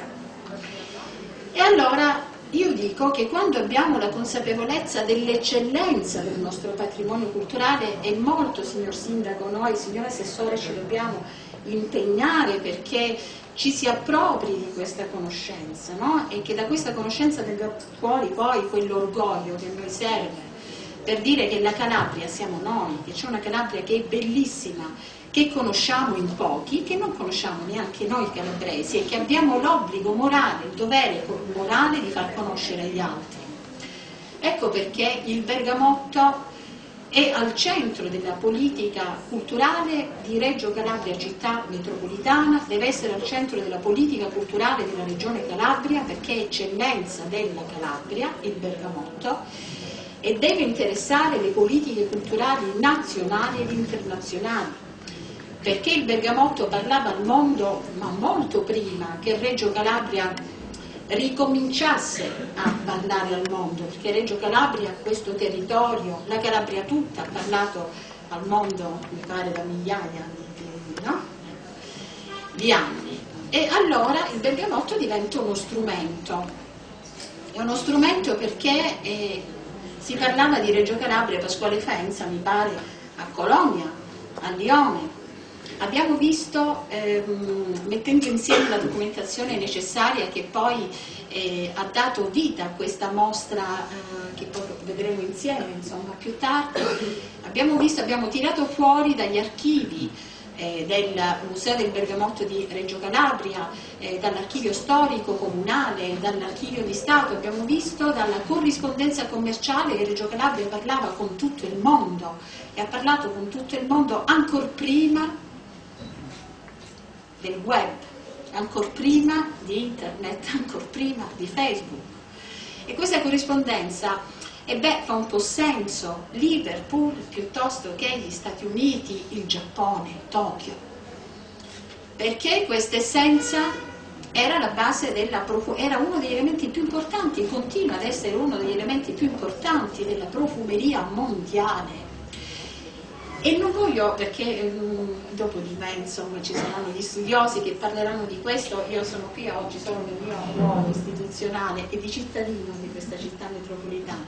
[SPEAKER 16] E allora io dico che quando abbiamo la consapevolezza dell'eccellenza del nostro patrimonio culturale, e molto, signor Sindaco, noi, signor Assessore, ci dobbiamo impegnare perché ci si appropri di questa conoscenza, no? E che da questa conoscenza venga fuori poi quell'orgoglio che a noi serve per dire che la Calabria siamo noi, che c'è una Calabria che è bellissima, che conosciamo in pochi, che non conosciamo neanche noi calabresi e che abbiamo l'obbligo morale, il dovere morale di far conoscere agli altri. Ecco perché il bergamotto è al centro della politica culturale di Reggio Calabria città metropolitana, deve essere al centro della politica culturale della regione Calabria perché è eccellenza della Calabria, il bergamotto, e deve interessare le politiche culturali nazionali ed internazionali, perché il bergamotto parlava al mondo, ma molto prima che Reggio Calabria ricominciasse a parlare al mondo, perché Reggio Calabria, questo territorio, la Calabria tutta ha parlato al mondo, mi pare, da migliaia di, no? di anni. E allora il bergamotto diventa uno strumento, è uno strumento perché eh, si parlava di Reggio Calabria, Pasquale Faenza, mi pare, a Cologna, a Lione. Abbiamo visto, ehm, mettendo insieme la documentazione necessaria che poi eh, ha dato vita a questa mostra eh, che poi vedremo insieme insomma, più tardi, abbiamo visto, abbiamo tirato fuori dagli archivi eh, del Museo del Bergamotto di Reggio Calabria, eh, dall'archivio storico comunale, dall'archivio di Stato, abbiamo visto dalla corrispondenza commerciale che Reggio Calabria parlava con tutto il mondo e ha parlato con tutto il mondo ancor prima del web, ancora prima di internet, ancora prima di Facebook. E questa corrispondenza e beh, fa un po' senso Liverpool piuttosto che gli Stati Uniti, il Giappone, Tokyo, perché questa essenza era la base della era uno degli elementi più importanti, continua ad essere uno degli elementi più importanti della profumeria mondiale. E non voglio, perché um, dopo di me insomma ci saranno gli studiosi che parleranno di questo, io sono qui oggi solo nel mio ruolo istituzionale e di cittadino di questa città metropolitana.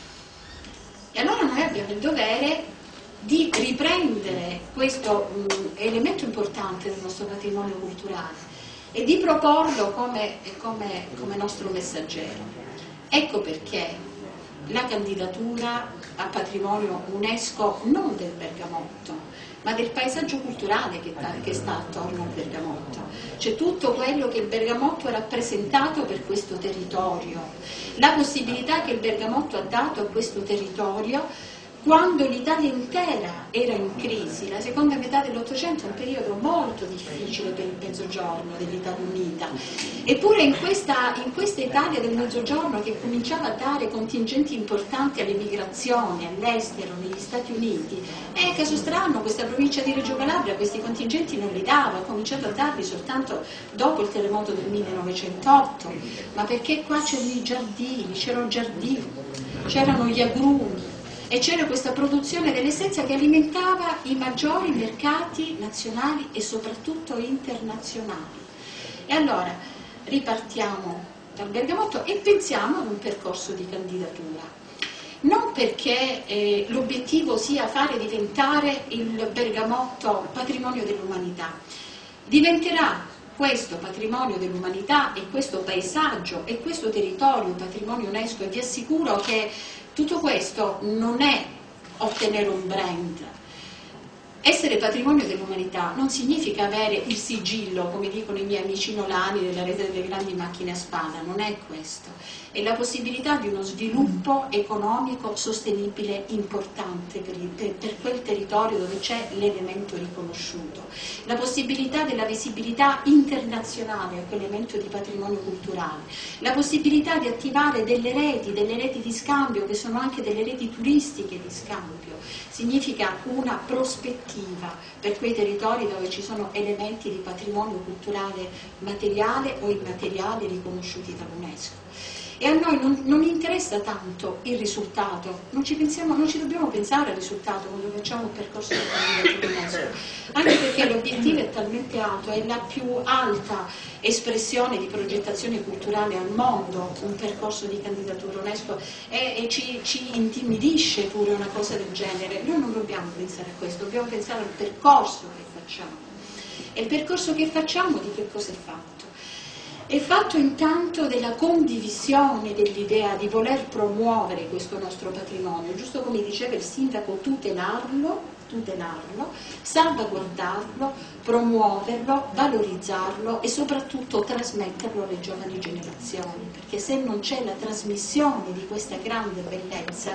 [SPEAKER 16] E allora noi abbiamo il dovere di riprendere questo um, elemento importante del nostro patrimonio culturale e di proporlo come, come, come nostro messaggero. Ecco perché la candidatura a patrimonio UNESCO non del bergamotto, ma del paesaggio culturale che, che sta attorno al bergamotto. C'è tutto quello che il bergamotto ha rappresentato per questo territorio, la possibilità che il bergamotto ha dato a questo territorio quando l'Italia intera era in crisi. La seconda metà dell'Ottocento è un periodo molto difficile per il Mezzogiorno dell'Italia Unita, eppure in questa, in questa Italia del Mezzogiorno che cominciava a dare contingenti importanti alle migrazioni, all'estero, negli Stati Uniti, è caso strano, questa provincia di Reggio Calabria questi contingenti non li dava, ha cominciato a darli soltanto dopo il terremoto del millenovecentotto, ma perché qua c'erano i giardini, c'erano giardini, c'erano gli agrumi, e c'era questa produzione dell'essenza che alimentava i maggiori mercati nazionali e soprattutto internazionali. E allora ripartiamo dal bergamotto e pensiamo ad un percorso di candidatura. Non perché eh, l'obiettivo sia fare diventare il bergamotto patrimonio dell'umanità. Diventerà questo patrimonio dell'umanità e questo paesaggio e questo territorio patrimonio UNESCO, e vi assicuro che tutto questo non è ottenere un brand. Essere patrimonio dell'umanità non significa avere il sigillo, come dicono i miei amici nolani, della rete delle grandi macchine a spada, non è questo. È la possibilità di uno sviluppo economico sostenibile importante per, il, per, per quel territorio dove c'è l'elemento riconosciuto. La possibilità della visibilità internazionale a quell'elemento di patrimonio culturale. La possibilità di attivare delle reti, delle reti di scambio che sono anche delle reti turistiche di scambio. Significa una prospettiva
[SPEAKER 17] attrattiva per quei territori dove ci sono elementi di patrimonio culturale materiale o immateriale riconosciuti dall'UNESCO. E a noi non, non interessa tanto il risultato, non ci, pensiamo, non ci dobbiamo pensare al risultato quando facciamo un percorso di candidatura UNESCO, anche perché l'obiettivo è talmente alto, è la più alta espressione di progettazione culturale al mondo, un percorso di candidatura UNESCO, e, e ci, ci intimidisce pure una cosa del genere. Noi non dobbiamo pensare a questo, dobbiamo pensare al percorso che facciamo. E il percorso che facciamo di che cosa è fatto? È fatto intanto della condivisione dell'idea di voler promuovere questo nostro patrimonio, giusto come diceva il sindaco, tutelarlo, tutelarlo, salvaguardarlo, promuoverlo, valorizzarlo e soprattutto trasmetterlo alle giovani generazioni, perché se non c'è la trasmissione di questa grande bellezza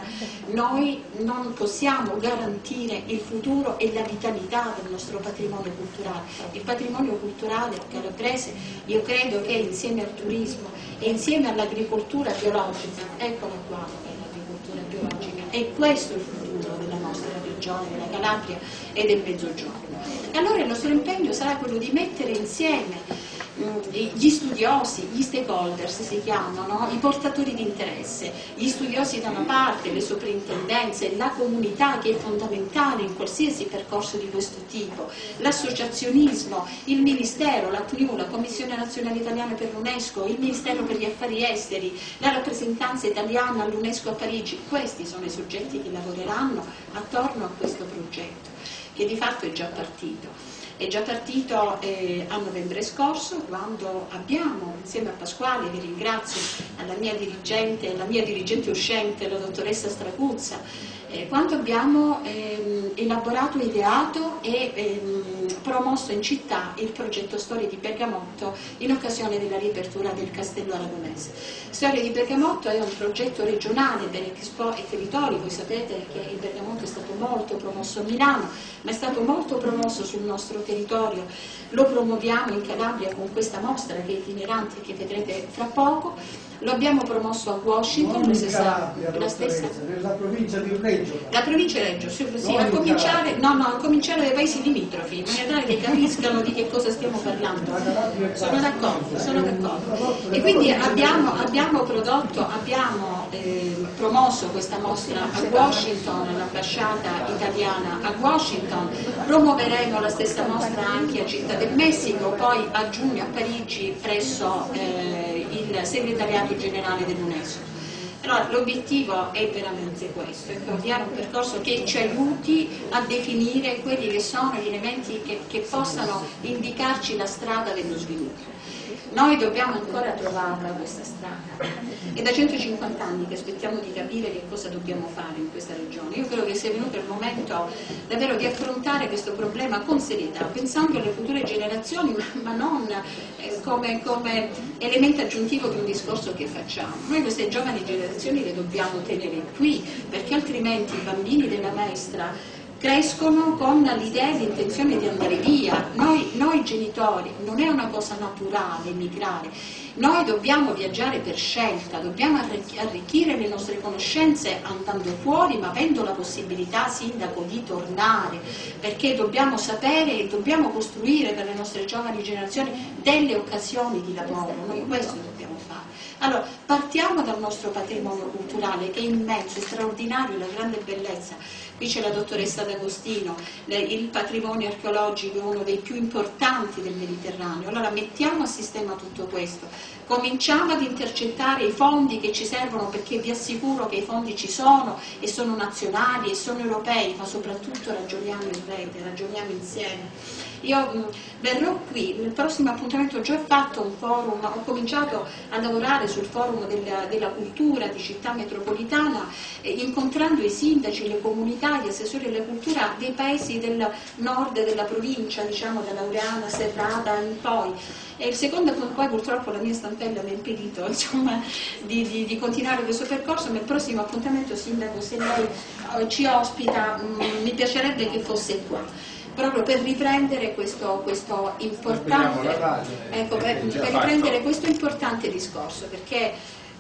[SPEAKER 17] noi non possiamo garantire il futuro e la vitalità del nostro patrimonio culturale. Il patrimonio culturale calabrese, io credo che insieme al turismo e insieme all'agricoltura biologica, eccola qua l'agricoltura biologica, è questo il futuro della nostra regione, della Calabria e del Mezzogiorno. E allora il nostro impegno sarà quello di mettere insieme gli studiosi, gli stakeholders si chiamano, i portatori di interesse, gli studiosi da una parte, le soprintendenze, la comunità che è fondamentale in qualsiasi percorso di questo tipo, l'associazionismo, il Ministero, la C N U, la Commissione Nazionale Italiana per l'UNESCO, il Ministero per gli Affari Esteri, la rappresentanza italiana all'UNESCO a Parigi. Questi sono i soggetti che lavoreranno attorno a questo progetto, che di fatto è già partito. È già partito eh, a novembre scorso, quando abbiamo, insieme a Pasquale, vi ringrazio, alla mia dirigente, la mia dirigente uscente, la dottoressa Stracuzza, eh, quando abbiamo eh, elaborato, ideato e eh, promosso in città il progetto Storie di Bergamotto in occasione della riapertura del Castello Aragonese. Storie di Bergamotto è un progetto regionale per Expo e Territori. Voi sapete che il Bergamotto è stato molto promosso a Milano, ma è stato molto promosso sul nostro territorio. Lo promuoviamo in Calabria con questa mostra che è itinerante, che vedrete fra poco. Lo abbiamo promosso a Washington,
[SPEAKER 9] non in Calabria,
[SPEAKER 17] la stessa
[SPEAKER 9] nella provincia di Reggio.
[SPEAKER 17] La provincia di Reggio, sì, sì, a cominciare, no, no, a cominciare dai paesi limitrofi, in maniera tale che capiscano di che cosa stiamo parlando. Sono d'accordo, sono d'accordo. E quindi abbiamo, abbiamo prodotto, abbiamo eh, promosso questa mostra a Washington, all'ambasciata italiana a Washington, promuoveremo la stessa mostra anche a Città del Messico, poi a giugno a Parigi presso eh, il segretariato generale dell'UNESCO. Allora, l'obiettivo è veramente questo, è avviare un percorso che ci aiuti a definire quelli che sono gli elementi che, che possano indicarci la strada dello sviluppo. Noi dobbiamo ancora trovarla questa strada. È da centocinquanta anni che aspettiamo di capire che cosa dobbiamo fare in questa regione. Io credo che sia venuto il momento davvero di affrontare questo problema con serietà, pensando alle future generazioni, ma, ma non eh, come, come elemento aggiuntivo di un discorso che facciamo. Noi queste giovani generazioni le dobbiamo tenere qui, perché altrimenti i bambini della maestra crescono con l'idea e l'intenzione di andare via. Noi, noi genitori, non è una cosa naturale emigrare, noi dobbiamo viaggiare per scelta, dobbiamo arricchire le nostre conoscenze andando fuori, ma avendo la possibilità, sindaco, di tornare, perché dobbiamo sapere e dobbiamo costruire per le nostre giovani generazioni delle occasioni di lavoro. Noi questo dobbiamo fare. Allora, partiamo dal nostro patrimonio culturale, che è immenso, è straordinario, la grande bellezza. Qui c'è la dottoressa D'Agostino, il patrimonio archeologico è uno dei più importanti del Mediterraneo. Allora mettiamo a sistema tutto questo, cominciamo ad intercettare i fondi che ci servono, perché vi assicuro che i fondi ci sono e sono nazionali e sono europei, ma soprattutto ragioniamo in rete, ragioniamo insieme. Io mh, verrò qui, nel prossimo appuntamento ho già fatto un forum, ho cominciato a lavorare sul forum della, della cultura di Città Metropolitana, eh, incontrando i sindaci, le comunità, gli assessori della cultura dei paesi del nord della provincia, diciamo da Laureana, Serrata in poi. E il secondo, poi purtroppo la mia stampella mi ha impedito insomma, di, di, di continuare questo percorso, ma il prossimo appuntamento, sindaco, se lei eh, ci ospita, mh, mi piacerebbe che fosse qua, proprio per riprendere questo, questo importante ecco, per, per riprendere questo importante discorso, perché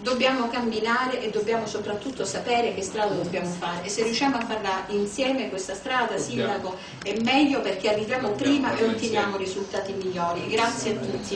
[SPEAKER 17] dobbiamo camminare e dobbiamo soprattutto sapere che strada dobbiamo fare, e se riusciamo a farla insieme questa strada, Sindaco, è meglio, perché arriviamo prima e otteniamo risultati migliori. Grazie a tutti.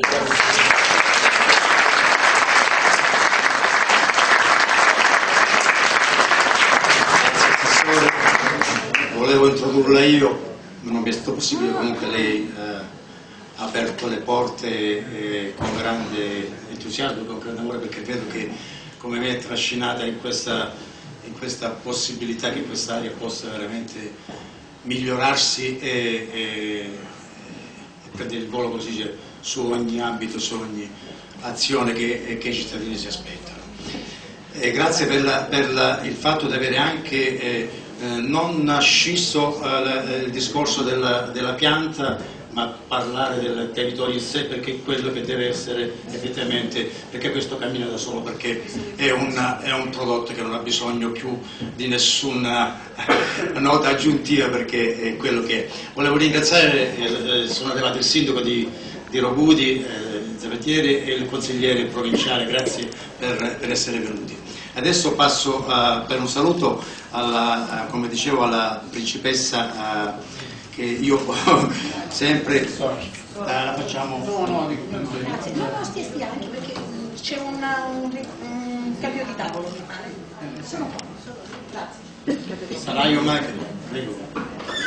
[SPEAKER 7] Volevo introdurla io, ma non mi è stato possibile. Comunque lei eh, ha aperto le porte eh, con grande entusiasmo, con grande amore, perché vedo che come me è trascinata in questa, in questa possibilità che quest'area possa veramente migliorarsi e, e, e prendere il volo, così dice, su ogni ambito, su ogni azione che, che i cittadini si aspettano. E grazie per, la, per la, il fatto di avere anche eh, eh, non scisso eh, il discorso della, della pianta, ma parlare del territorio in sé, perché è quello che deve essere effettivamente, perché questo cammina da solo, perché è, una, è un prodotto che non ha bisogno più di nessuna nota aggiuntiva, perché è quello che è. Volevo ringraziare, eh, sono arrivato il sindaco di, di Robudi, eh, Zavattieri, e il consigliere provinciale, grazie per, per essere venuti. Adesso passo uh, per un saluto alla, uh, come dicevo, alla principessa uh, che io sempre uh, facciamo.
[SPEAKER 17] No, no, grazie. No, no, stia, stia, anche perché c'è un, un, un cambio di tavolo. Sono qua. Grazie.
[SPEAKER 7] Sarai o mai? Prego.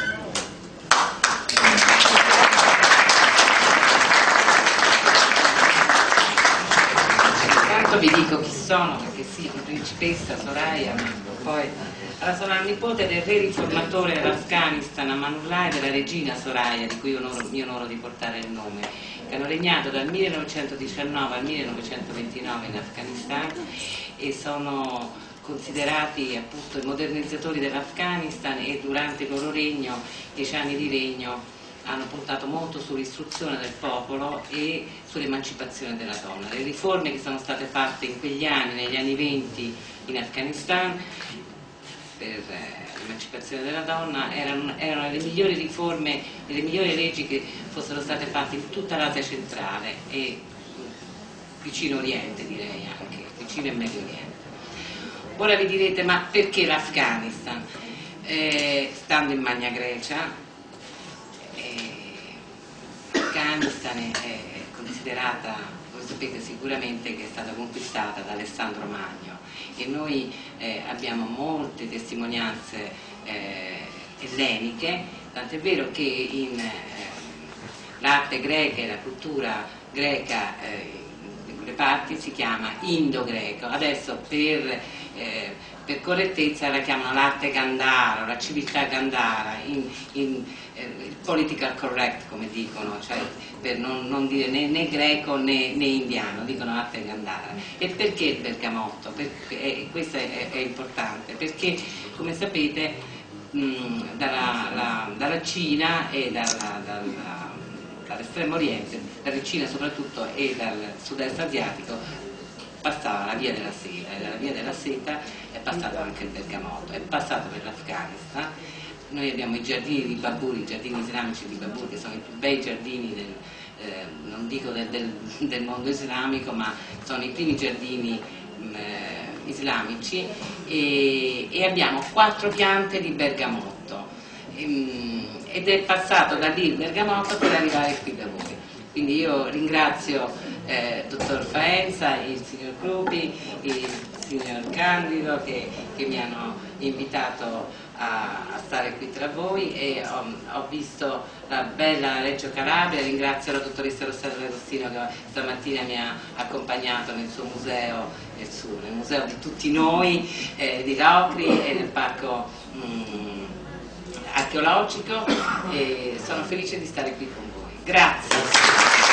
[SPEAKER 5] Vi dico chi sono, perché sì, principessa Soraya, ma poi allora, sono la nipote del re riformatore dell'Afghanistan, Amanullah, e della regina Soraya, di cui onoro, mi onoro di portare il nome, che hanno regnato dal millenovecentodiciannove al millenovecentoventinove in Afghanistan e sono considerati appunto i modernizzatori dell'Afghanistan, e durante il loro regno, dieci anni di regno, hanno puntato molto sull'istruzione del popolo e sull'emancipazione della donna. Le riforme che sono state fatte in quegli anni, negli anni venti in Afghanistan, per eh, l'emancipazione della donna, erano, erano le migliori riforme e le migliori leggi che fossero state fatte in tutta l'Asia centrale e vicino Oriente, direi anche, vicino e Medio Oriente. Ora vi direte, ma perché l'Afghanistan? Eh, stando in Magna Grecia, l'Afghanistan è considerata, voi sapete sicuramente che è stata conquistata da Alessandro Magno, e noi eh, abbiamo molte testimonianze eh, elleniche, tant'è vero che in eh, l'arte greca e la cultura greca eh, in quelle parti si chiama indo-greco. Adesso per eh, per correttezza la chiamano l'arte Gandhara, la civiltà Gandhara, in, in, eh, il political correct, come dicono, cioè per non, non dire né, né greco né, né indiano, dicono arte Gandhara. E perché il bergamotto? Perché, eh, questo è, è importante, perché come sapete mh, dalla, la, dalla Cina e dalla, dalla, dall'estremo oriente, dalla Cina soprattutto e dal sud-est asiatico, passava la via della seta, e dalla via della seta è passato anche il bergamotto, è passato per l'Afghanistan. Noi abbiamo i giardini di Babur, i giardini islamici di Babur, che sono i più bei giardini del, eh, non dico del, del, del mondo islamico, ma sono i primi giardini eh, islamici, e, e abbiamo quattro piante di bergamotto, e, ed è passato da lì il bergamotto per arrivare qui da voi. Quindi io ringrazio il eh, dottor Faenza, il signor Crupi, il signor Candido che, che mi hanno invitato a, a stare qui tra voi, e ho, ho visto la bella Reggio Calabria. Ringrazio la dottoressa Rossella Agostino che stamattina mi ha accompagnato nel suo museo, nel, suo, nel museo di tutti noi, eh, di Locri e nel parco mh, archeologico, e sono felice di stare qui con voi. Grazie.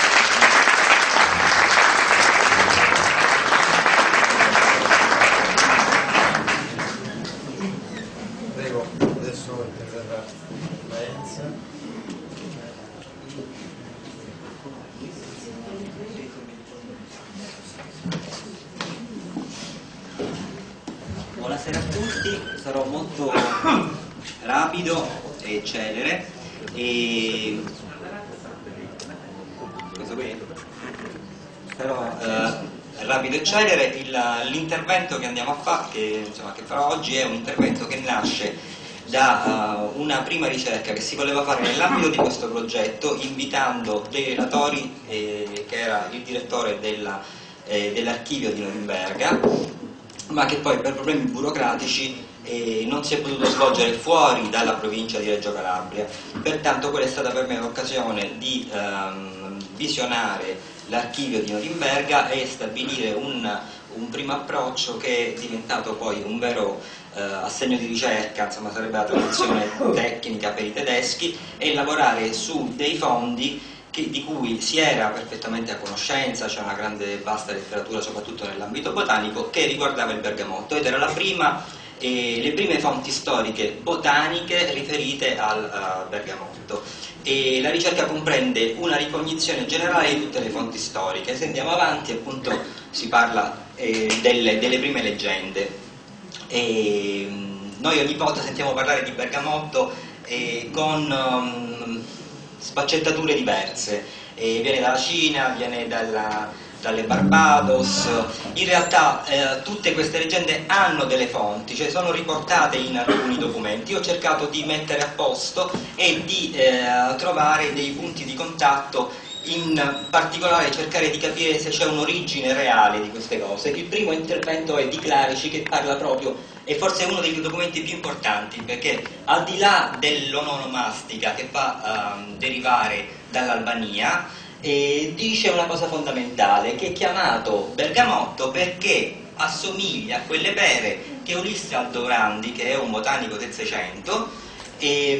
[SPEAKER 18] Buonasera a tutti, sarò molto rapido e celere, e questo qui sarò eh, rapido rapido e celere. L'intervento che andiamo a fare, che, insomma, che farò oggi, è un intervento che nasce da uh, una prima ricerca che si voleva fare nell'ambito di questo progetto, invitando dei relatori, eh, che era il direttore della, eh, dell'archivio di Norimberga, ma che poi per problemi burocratici eh, non si è potuto svolgere fuori dalla provincia di Reggio Calabria. Pertanto quella è stata per me l'occasione di ehm, visionare l'archivio di Norimberga e stabilire un, un primo approccio che è diventato poi un vero eh, assegno di ricerca, insomma sarebbe la traduzione tecnica per i tedeschi, e lavorare su dei fondi che, di cui si era perfettamente a conoscenza. C'è una grande vasta letteratura soprattutto nell'ambito botanico che riguardava il bergamotto, ed era la prima, eh, le prime fonti storiche botaniche riferite al uh, bergamotto. E la ricerca comprende una ricognizione generale di tutte le fonti storiche. Se andiamo avanti, appunto, si parla eh, delle, delle prime leggende. E, mh, noi ogni volta sentiamo parlare di bergamotto eh, con um, sfaccettature diverse. Eh, viene dalla Cina, viene dalla, dalle Barbados. In realtà eh, tutte queste leggende hanno delle fonti, cioè sono riportate in alcuni documenti. Io ho cercato di mettere a posto e di eh, trovare dei punti di contatto, in particolare cercare di capire se c'è un'origine reale di queste cose. Il primo intervento è di Clarici, che parla proprio, e forse è uno dei documenti più importanti, perché al di là dell'onomastica che fa uh, derivare dall'Albania, eh, dice una cosa fondamentale, che è chiamato bergamotto perché assomiglia a quelle pere che Ulisse Aldobrandi, che è un botanico del Seicento, e,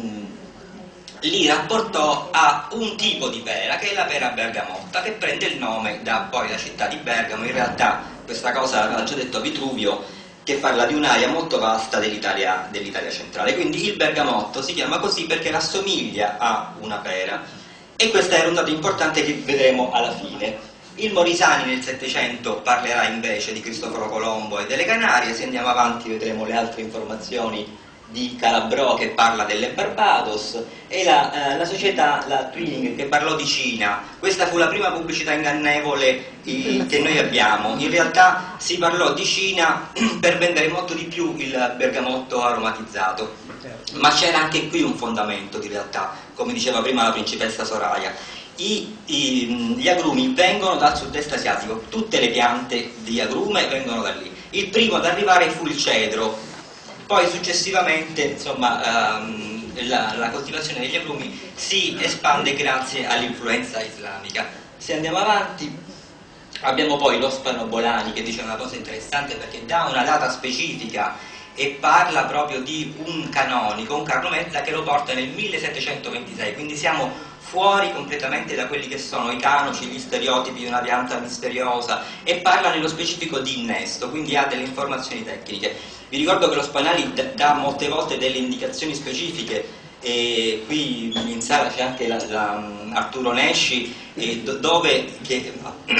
[SPEAKER 18] li rapportò a un tipo di pera che è la pera bergamotta, che prende il nome da poi la città di Bergamo. In realtà questa cosa l'ha già detto Vitruvio, che parla di un'area molto vasta dell'Italia dell'Italia centrale. Quindi il bergamotto si chiama così perché assomiglia a una pera, e questo era un dato importante che vedremo alla fine. Il Morisani nel Settecento parlerà invece di Cristoforo Colombo e delle Canarie. Se andiamo avanti vedremo le altre informazioni di Calabrò, che parla delle Barbados, e la, eh, la società, la Twinning, che parlò di Cina. Questa fu la prima pubblicità ingannevole eh, che noi abbiamo. In realtà si parlò di Cina per vendere molto di più il bergamotto aromatizzato, ma c'era anche qui un fondamento di realtà, come diceva prima la principessa Soraya. I, i, gli agrumi vengono dal sud-est asiatico, tutte le piante di agrume vengono da lì. Il primo ad arrivare fu il cedro. Poi successivamente, insomma, um, la, la coltivazione degli agrumi si espande grazie all'influenza islamica. Se andiamo avanti, abbiamo poi lo Spanobolani, che dice una cosa interessante perché dà una data specifica e parla proprio di un canonico, un Carlo Mezza, che lo porta nel millesettecentoventisei, quindi siamo fuori completamente da quelli che sono i canoci, gli stereotipi di una pianta misteriosa, e parla nello specifico di innesto, quindi ha delle informazioni tecniche. Vi ricordo che lo Spanali dà molte volte delle indicazioni specifiche, e qui in sala c'è anche la, la, Arturo Nesci, e do, dove che,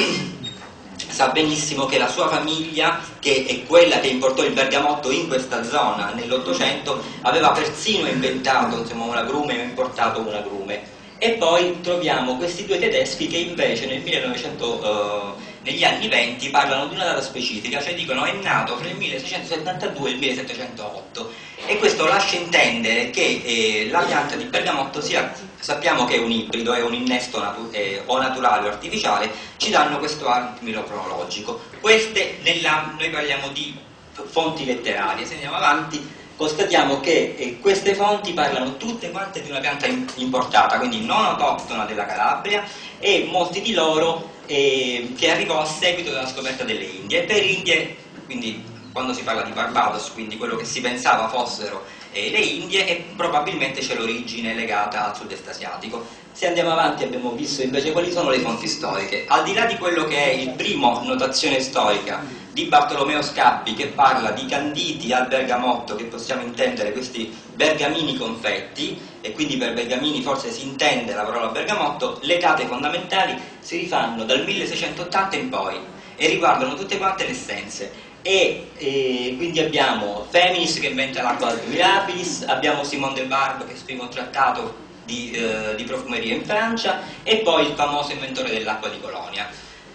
[SPEAKER 18] sa benissimo che la sua famiglia, che è quella che importò il bergamotto in questa zona nell'Ottocento, aveva persino inventato, insomma, un agrume, o importato un agrume. E poi troviamo questi due tedeschi che invece nel millenovecento, eh, negli anni venti parlano di una data specifica, cioè dicono è nato tra il milleseicentosettantadue e il millesettecentootto, e questo lascia intendere che eh, la pianta di bergamotto sia, sappiamo che è un ibrido, è un innesto natu eh, o naturale o artificiale, ci danno questo arbitro cronologico. Queste, nella, noi parliamo di fonti letterarie. Se andiamo avanti, constatiamo che eh, queste fonti parlano tutte quante di una pianta in, importata, quindi non autoctona della Calabria, e molti di loro eh, che arrivò a seguito della scoperta delle Indie. Per Indie, quindi quando si parla di Barbados, quindi quello che si pensava fossero eh, le Indie, e probabilmente c'è l'origine legata al sud-est asiatico. Se andiamo avanti abbiamo visto invece quali sono le fonti storiche. Al di là di quello che è il primo notazione storica di Bartolomeo Scappi, che parla di canditi al bergamotto, che possiamo intendere questi bergamini confetti, e quindi per bergamini forse si intende la parola bergamotto, le date fondamentali si rifanno dal milleseicentottanta in poi e riguardano tutte quante le essenze. E, e quindi abbiamo Feminis che inventa l'acqua mirabilis, abbiamo Simone de Barbe che scrive un trattato di, eh, di profumeria in Francia, e poi il famoso inventore dell'acqua di Colonia.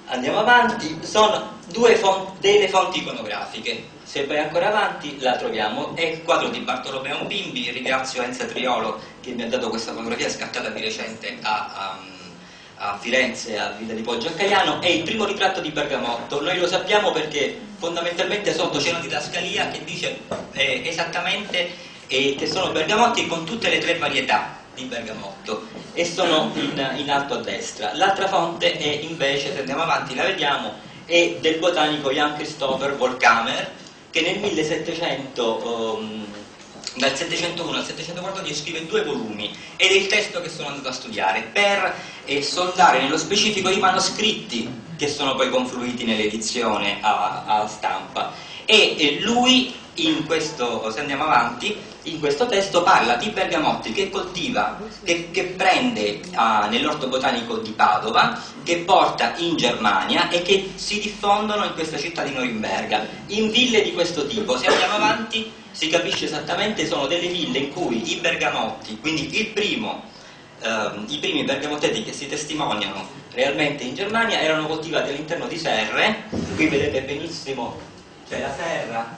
[SPEAKER 18] Andiamo avanti, sono due font delle fonti iconografiche. Se vai ancora avanti la troviamo, è il quadro di Bartolomeo Bimbi. Ringrazio Enza Triolo che mi ha dato questa fotografia scattata di recente a, a, a Firenze, a Villa di Poggio a Caiano. È il primo ritratto di Bergamotto. Noi lo sappiamo perché fondamentalmente sotto c'è una didascalia che dice eh, esattamente eh, che sono bergamotti con tutte le tre varietà di bergamotto, e sono in, in alto a destra. L'altra fonte è invece, se andiamo avanti la vediamo, è del botanico Jan Christopher Volkamer, che nel millesettecento, um, dal settecentouno al settecentoquattordici scrive due volumi, ed è il testo che sono andato a studiare per eh, sondare nello specifico i manoscritti che sono poi confluiti nell'edizione a, a stampa. E, e lui in questo, se andiamo avanti, in questo testo parla di bergamotti che coltiva, che, che prende uh, nell'orto botanico di Padova, che porta in Germania e che si diffondono in questa città di Norimberga, in ville di questo tipo. Se andiamo avanti si capisce esattamente, sono delle ville in cui i bergamotti, quindi il primo, uh, i primi bergamotteti che si testimoniano realmente in Germania erano coltivati all'interno di serre. Qui vedete benissimo, c'è la serra,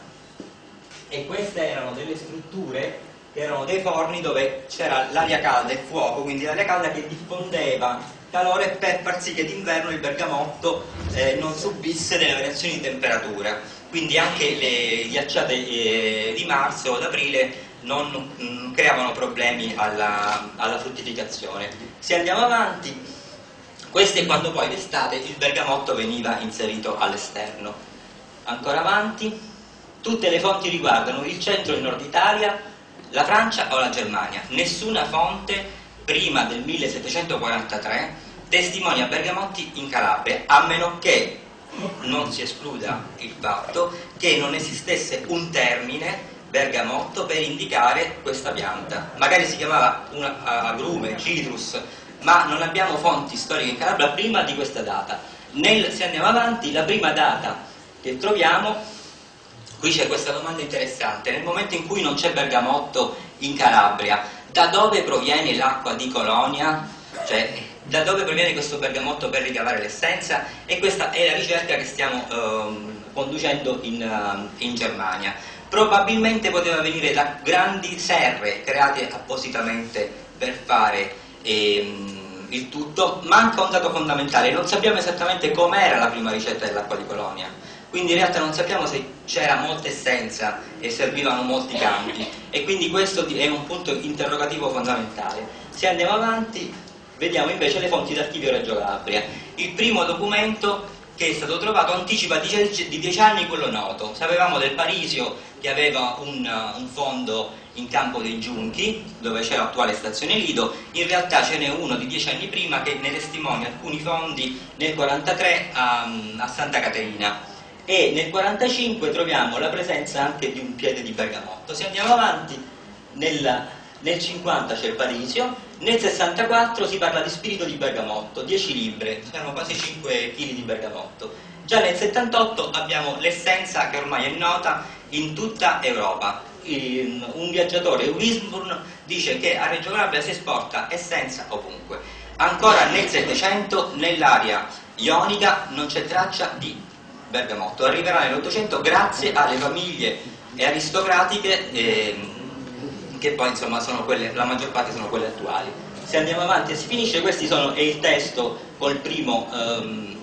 [SPEAKER 18] e queste erano delle strutture che erano dei forni dove c'era l'aria calda e fuoco, quindi l'aria calda che diffondeva calore per far sì che d'inverno il bergamotto eh, non subisse delle variazioni di temperatura, quindi anche le ghiacciate eh, di marzo o d'aprile non mh, creavano problemi alla, alla fruttificazione. Se andiamo avanti, questo è quando poi d'estate il bergamotto veniva inserito all'esterno. Ancora avanti, tutte le fonti riguardano il centro e il nord Italia, la Francia o la Germania. Nessuna fonte prima del millesettecentoquarantatré testimonia bergamotti in Calabria, a meno che non si escluda il fatto che non esistesse un termine bergamotto per indicare questa pianta. Magari si chiamava un agrume, citrus, ma non abbiamo fonti storiche in Calabria prima di questa data. Nel, se andiamo avanti, la prima data che troviamo, qui c'è questa domanda interessante: nel momento in cui non c'è bergamotto in Calabria, da dove proviene l'acqua di Colonia? Cioè, da dove proviene questo bergamotto per ricavare l'essenza? E questa è la ricerca che stiamo ehm, conducendo in, uh, in Germania. Probabilmente poteva venire da grandi serre create appositamente per fare ehm, il tutto. Manca un dato fondamentale: non sappiamo esattamente com'era la prima ricetta dell'acqua di Colonia. Quindi in realtà non sappiamo se c'era molta essenza e servivano molti campi, e quindi questo è un punto interrogativo fondamentale. Se andiamo avanti, vediamo invece le fonti d'archivio Reggio Calabria. Il primo documento che è stato trovato anticipa di dieci anni quello noto. Sapevamo del Parisio che aveva un, un fondo in Campo dei Giunchi, dove c'è l'attuale stazione Lido. In realtà ce n'è uno di dieci anni prima che ne testimonia alcuni fondi nel quarantatré a, a Santa Caterina. E nel quarantacinque troviamo la presenza anche di un piede di bergamotto. Se andiamo avanti, nel, nel cinquanta c'è il Parisio, nel sessantaquattro si parla di spirito di bergamotto, dieci libbre, c'erano quasi cinque chili di bergamotto. Già nel settantotto abbiamo l'essenza che ormai è nota in tutta Europa. Un viaggiatore, Wisburn, dice che a Reggio Calabria si esporta essenza ovunque. Ancora nel settecento nell'area ionica non c'è traccia di bergamotto, arriverà nell'Ottocento grazie alle famiglie aristocratiche eh, che poi insomma sono quelle, la maggior parte sono quelle attuali. Se andiamo avanti e si finisce, questi sono, è il testo col primo ehm,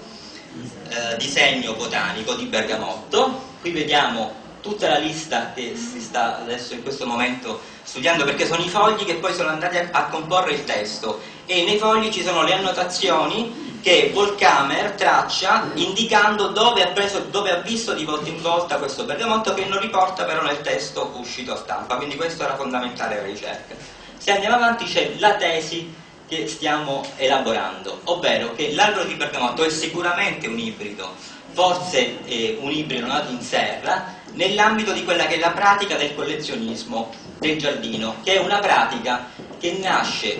[SPEAKER 18] eh, disegno botanico di bergamotto. Qui vediamo tutta la lista che si sta adesso in questo momento studiando, perché sono i fogli che poi sono andati a, a comporre il testo, e nei fogli ci sono le annotazioni che Volkamer traccia indicando dove ha, preso, dove ha visto di volta in volta questo bergamotto, che non riporta però nel testo uscito a stampa, quindi questo era fondamentale alla ricerca. Se andiamo avanti c'è la tesi che stiamo elaborando, ovvero che l'albero di bergamotto è sicuramente un ibrido, forse è un ibrido nato in serra, nell'ambito di quella che è la pratica del collezionismo del giardino, che è una pratica che nasce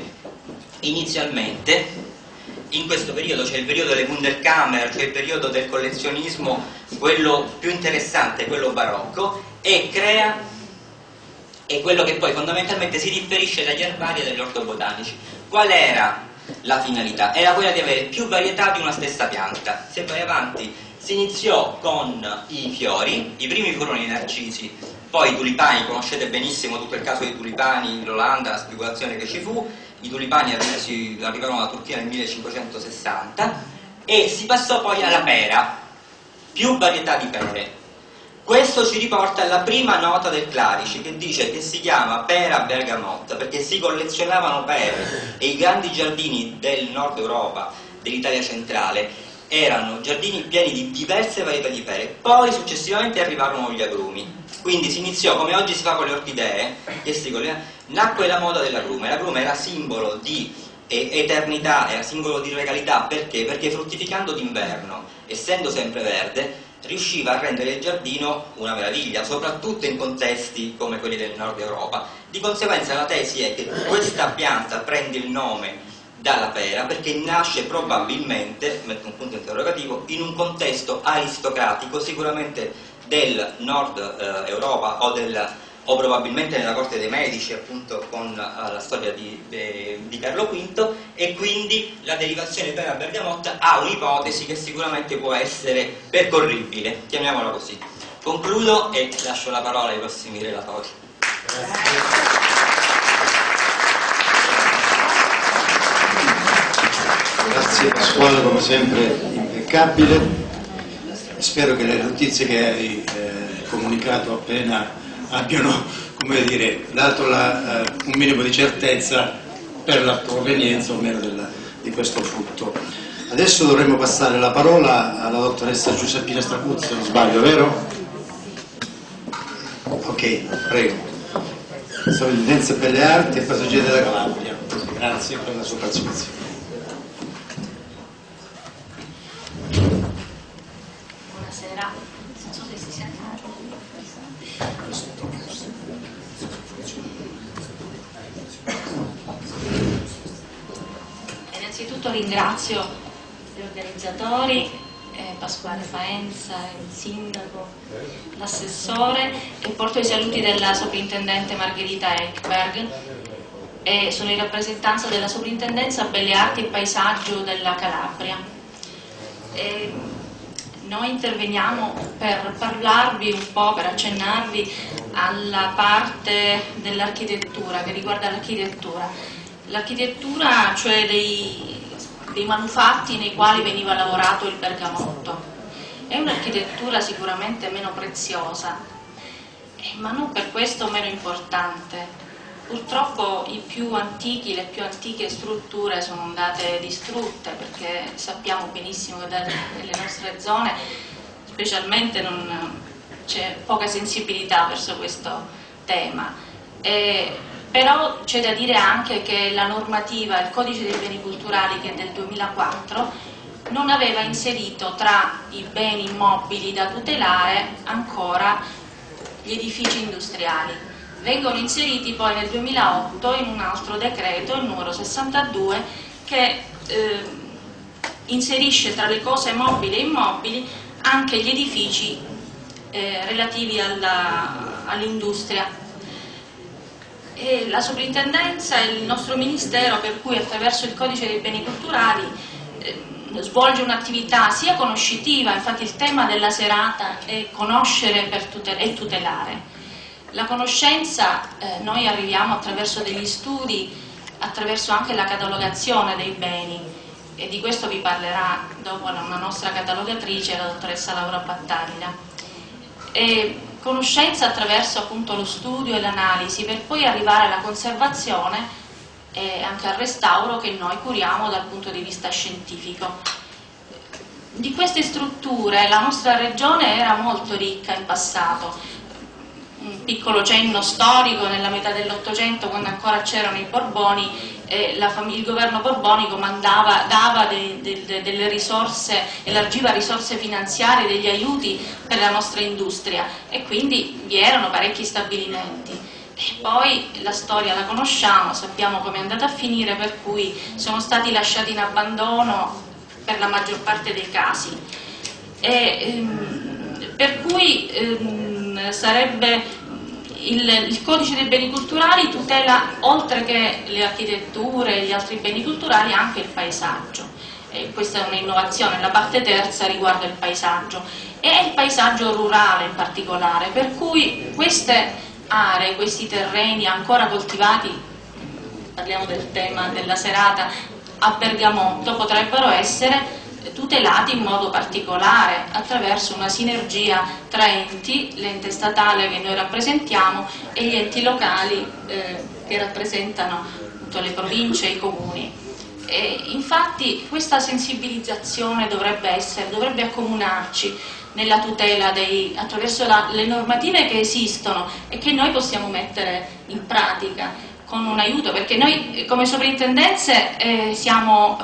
[SPEAKER 18] inizialmente. In questo periodo c'è il periodo delle Wunderkammer, c'è il periodo del collezionismo, quello più interessante, quello barocco, e crea, è quello che poi fondamentalmente si differisce dagli erbari e dagli ortobotanici. Qual era la finalità, era quella di avere più varietà di una stessa pianta. Se vai avanti si iniziò con i fiori, i primi furono i narcisi, poi i tulipani, conoscete benissimo tutto il caso dei tulipani in Olanda, la speculazione che ci fu, i tulipani arrivarono alla Turchia nel millecinquecentosessanta e si passò poi alla pera, più varietà di pere. Questo ci riporta alla prima nota del Clarici, che dice che si chiama pera bergamotta perché si collezionavano pere e i grandi giardini del nord Europa, dell'Italia centrale, erano giardini pieni di diverse varietà di pere. Poi successivamente arrivarono gli agrumi, quindi si iniziò come oggi si fa con le orchidee, che si nacque la moda dell'agrume. L'agrume era simbolo di eternità, era simbolo di regalità, perché? Perché fruttificando d'inverno, essendo sempre verde, riusciva a rendere il giardino una meraviglia, soprattutto in contesti come quelli del nord Europa. Di conseguenza la tesi è che questa pianta prende il nome dalla pera perché nasce probabilmente, metto un punto interrogativo, in un contesto aristocratico, sicuramente del nord eh, Europa o, del, o probabilmente nella corte dei Medici, appunto con uh, la storia di, de, di Carlo quinto, e quindi la derivazione pera bergamotta ha un'ipotesi che sicuramente può essere percorribile, chiamiamola così. Concludo e lascio la parola ai prossimi relatori.
[SPEAKER 7] Grazie Pasquale, come sempre impeccabile. Spero che le notizie che hai eh, comunicato appena abbiano, come dire, dato la, uh, un minimo di certezza per la provenienza o meno della, di questo frutto. Adesso dovremmo passare la parola alla dottoressa Giuseppina Stracuzzi, se non sbaglio, vero? Ok, prego. Sovrintendenza per le arti e passeggeri della Calabria. Grazie per la sua partecipazione.
[SPEAKER 19] Buonasera, non so se si sente. Innanzitutto ringrazio gli organizzatori, eh, Pasquale Faenza, il sindaco, l'assessore, e porto i saluti della sovrintendente Margherita Ekberg, e sono in rappresentanza della sovrintendenza Belle Arti e Paesaggio della Calabria. E noi interveniamo per parlarvi un po', per accennarvi alla parte dell'architettura, che riguarda l'architettura. L'architettura, cioè dei, dei manufatti nei quali veniva lavorato il bergamotto. È un'architettura sicuramente meno preziosa, ma non per questo meno importante. Purtroppo i più antichi, le più antiche strutture sono andate distrutte, perché sappiamo benissimo che nelle nostre zone specialmente c'è poca sensibilità verso questo tema. E, però c'è da dire anche che la normativa, il codice dei beni culturali, che è del duemilaquattro, non aveva inserito tra i beni immobili da tutelare ancora gli edifici industriali. Vengono inseriti poi nel duemilaotto in un altro decreto, il numero sessantadue, che eh, inserisce tra le cose mobili e immobili anche gli edifici eh, relativi all'industria. E la sovrintendenza e il nostro ministero, per cui attraverso il codice dei beni culturali eh, svolge un'attività sia conoscitiva, infatti il tema della serata è conoscere per tutel- e tutelare. La conoscenza eh, noi arriviamo attraverso degli studi, attraverso anche la catalogazione dei beni, e di questo vi parlerà dopo una nostra catalogatrice, la dottoressa Laura Battaglia. E conoscenza attraverso appunto lo studio e l'analisi, per poi arrivare alla conservazione e anche al restauro, che noi curiamo dal punto di vista scientifico. Di queste strutture la nostra regione era molto ricca in passato. Un piccolo cenno storico: nella metà dell'Ottocento, quando ancora c'erano i Borboni, eh, la il governo borbonico mandava, dava de, de, de, delle risorse, elargiva risorse finanziarie, degli aiuti per la nostra industria, e quindi vi erano parecchi stabilimenti. E poi la storia la conosciamo, sappiamo come è andata a finire, per cui sono stati lasciati in abbandono per la maggior parte dei casi. E, ehm, per cui ehm, sarebbe il, il codice dei beni culturali tutela, oltre che le architetture e gli altri beni culturali, anche il paesaggio. E questa è un'innovazione, la parte terza riguarda il paesaggio e il paesaggio rurale in particolare, per cui queste aree, questi terreni ancora coltivati, parliamo del tema della serata, a Bergamotto potrebbero essere tutelati in modo particolare attraverso una sinergia tra enti, l'ente statale che noi rappresentiamo e gli enti locali eh, che rappresentano appunto le province e i comuni. E infatti questa sensibilizzazione dovrebbe essere, dovrebbe accomunarci nella tutela dei, attraverso la, le normative che esistono e che noi possiamo mettere in pratica con un aiuto, perché noi come sovrintendenze eh, siamo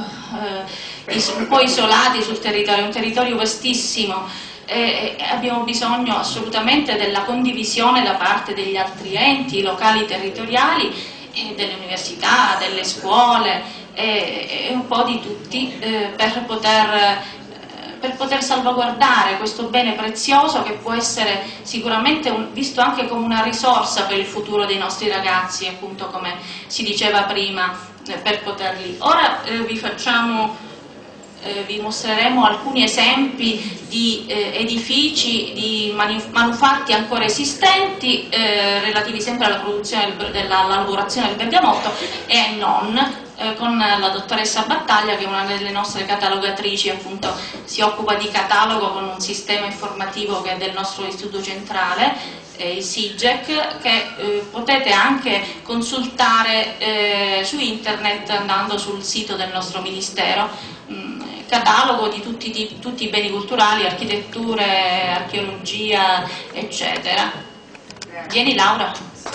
[SPEAKER 19] eh, un po' isolati sul territorio, è un territorio vastissimo e eh, abbiamo bisogno assolutamente della condivisione da parte degli altri enti locali territoriali, eh, delle università, delle scuole e, e un po' di tutti eh, per poter per poter salvaguardare questo bene prezioso che può essere sicuramente un, visto anche come una risorsa per il futuro dei nostri ragazzi, appunto come si diceva prima, eh, per poterli. Ora eh, vi facciamo, eh, vi mostreremo alcuni esempi di eh, edifici, di manuf manufatti ancora esistenti, eh, relativi sempre alla produzione, del, della lavorazione del bergamotto e non, Eh, con la dottoressa Battaglia, che è una delle nostre catalogatrici, appunto si occupa di catalogo con un sistema informativo che è del nostro istituto centrale, eh, il SIGEC, che eh, potete anche consultare eh, su internet andando sul sito del nostro Ministero, mh, catalogo di tutti, di tutti i beni culturali, architetture, archeologia, eccetera. Vieni Laura.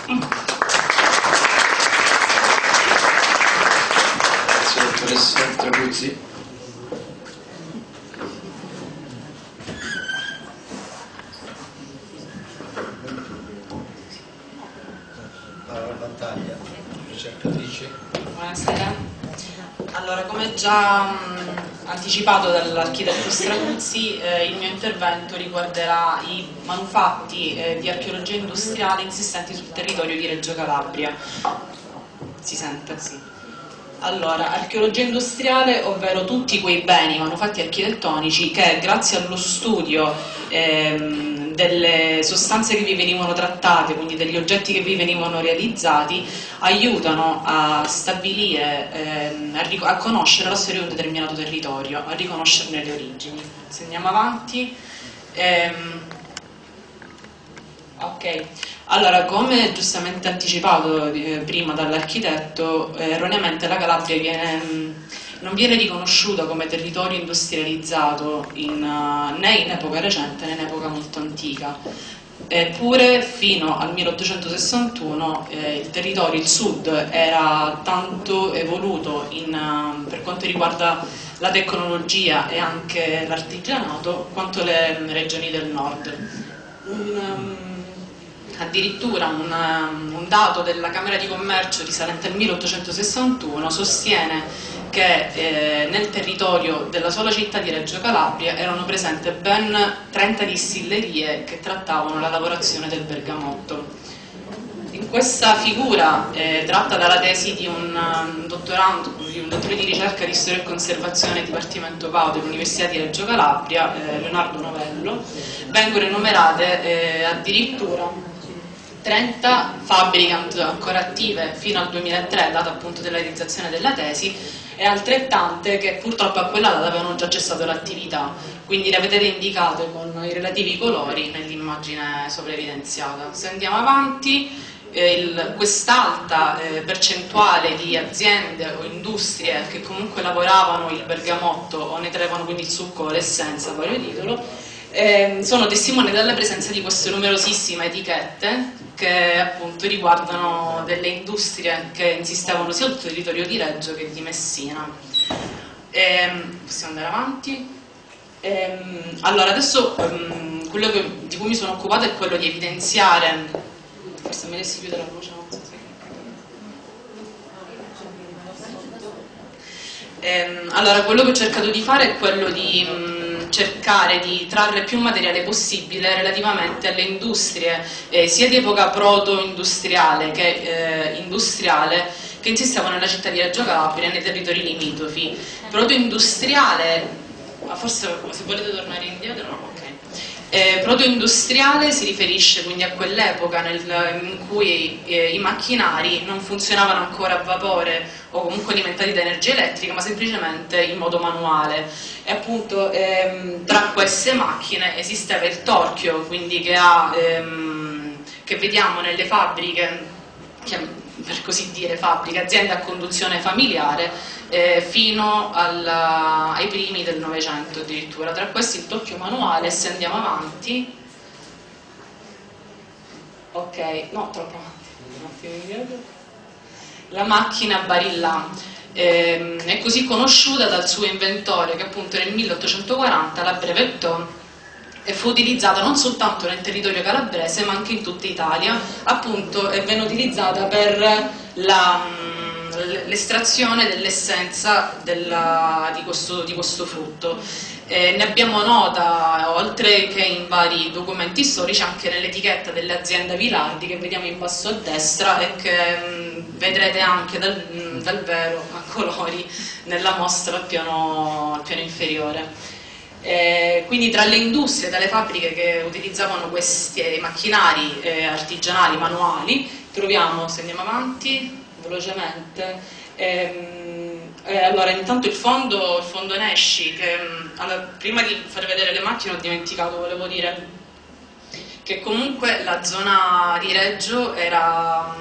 [SPEAKER 7] Dottoressa Trabuzzi.
[SPEAKER 20] Paola Battaglia, ricercatrice.
[SPEAKER 21] Buonasera. Allora, come già mh, anticipato dall'architetto Strabuzzi, eh, il mio intervento riguarderà i manufatti eh, di archeologia industriale insistenti sul territorio di Reggio Calabria. Si sente? Sì. Allora, archeologia industriale, ovvero tutti quei beni, manufatti architettonici che grazie allo studio ehm, delle sostanze che vi venivano trattate, quindi degli oggetti che vi venivano realizzati, aiutano a stabilire, ehm, a, a conoscere la storia di un determinato territorio, a riconoscerne le origini. Se andiamo avanti. Ehm, ok. Allora, come giustamente anticipato eh, prima dall'architetto, eh, erroneamente la Calabria viene, mh, non viene riconosciuta come territorio industrializzato in, uh, né in epoca recente né in epoca molto antica. Eppure fino al milleottocentosessantuno eh, il territorio, il sud, era tanto evoluto in, uh, per quanto riguarda la tecnologia e anche l'artigianato quanto le um, regioni del nord. Un, um, Addirittura un, un dato della Camera di Commercio risalente al milleottocentosessantuno sostiene che eh, nel territorio della sola città di Reggio Calabria erano presenti ben trenta distillerie che trattavano la lavorazione del bergamotto. In questa figura, eh, tratta dalla tesi di un, um, dottorando, di un dottore di ricerca di storia e conservazione del Dipartimento P A O dell'Università di Reggio Calabria, eh, Leonardo Novello, vengono enumerate eh, addirittura trenta fabbricant ancora attive fino al duemilatré, data appunto della realizzazione della tesi, e altrettante che purtroppo a quella data avevano già cessato l'attività, quindi le vedete indicate con i relativi colori nell'immagine sopra evidenziata. Se andiamo avanti, eh, quest'alta eh, percentuale di aziende o industrie che comunque lavoravano il bergamotto o ne traevano quindi il succo o l'essenza, a vario titolo, Eh, sono testimoni della presenza di queste numerosissime etichette che appunto riguardano delle industrie che insistevano sia sul territorio di Reggio che di Messina. Eh, possiamo andare avanti? Eh, allora adesso ehm, quello che, di cui mi sono occupata è quello di evidenziare, forse me ne si chiude la luce, non so se... eh, allora quello che ho cercato di fare è quello di mh, cercare di trarre più materiale possibile relativamente alle industrie eh, sia di epoca proto-industriale che eh, industriale che insistevano nella città di Reggio Calabria e nei territori limitrofi. Proto-industriale, forse se volete tornare indietro, no? Ok. Eh, proto-industriale si riferisce quindi a quell'epoca in cui eh, i macchinari non funzionavano ancora a vapore o comunque alimentati da energia elettrica, ma semplicemente in modo manuale. E appunto ehm, tra queste macchine esisteva il torchio, quindi che, ha, ehm, che vediamo nelle fabbriche, che, per così dire fabbriche, aziende a conduzione familiare, Eh, fino alla, ai primi del Novecento addirittura. Tra questi il torchio manuale, se andiamo avanti, ok, no, troppo avanti, la macchina Barilla eh, è così conosciuta dal suo inventore che appunto nel milleottocentoquaranta la brevettò e fu utilizzata non soltanto nel territorio calabrese ma anche in tutta Italia, appunto e venne utilizzata per la l'estrazione dell'essenza di questo, di questo frutto. Eh, ne abbiamo nota, oltre che in vari documenti storici, anche nell'etichetta dell'azienda Vilardi che vediamo in basso a destra e che mh, vedrete anche dal, mh, dal vero a colori nella mostra al piano, al piano inferiore. Eh, quindi tra le industrie, dalle fabbriche che utilizzavano questi macchinari eh, artigianali manuali, troviamo, se andiamo avanti velocemente, ehm, eh, allora intanto il fondo, il fondo Nesci, che allora, prima di far vedere le macchine ho dimenticato, volevo dire che comunque la zona di Reggio era,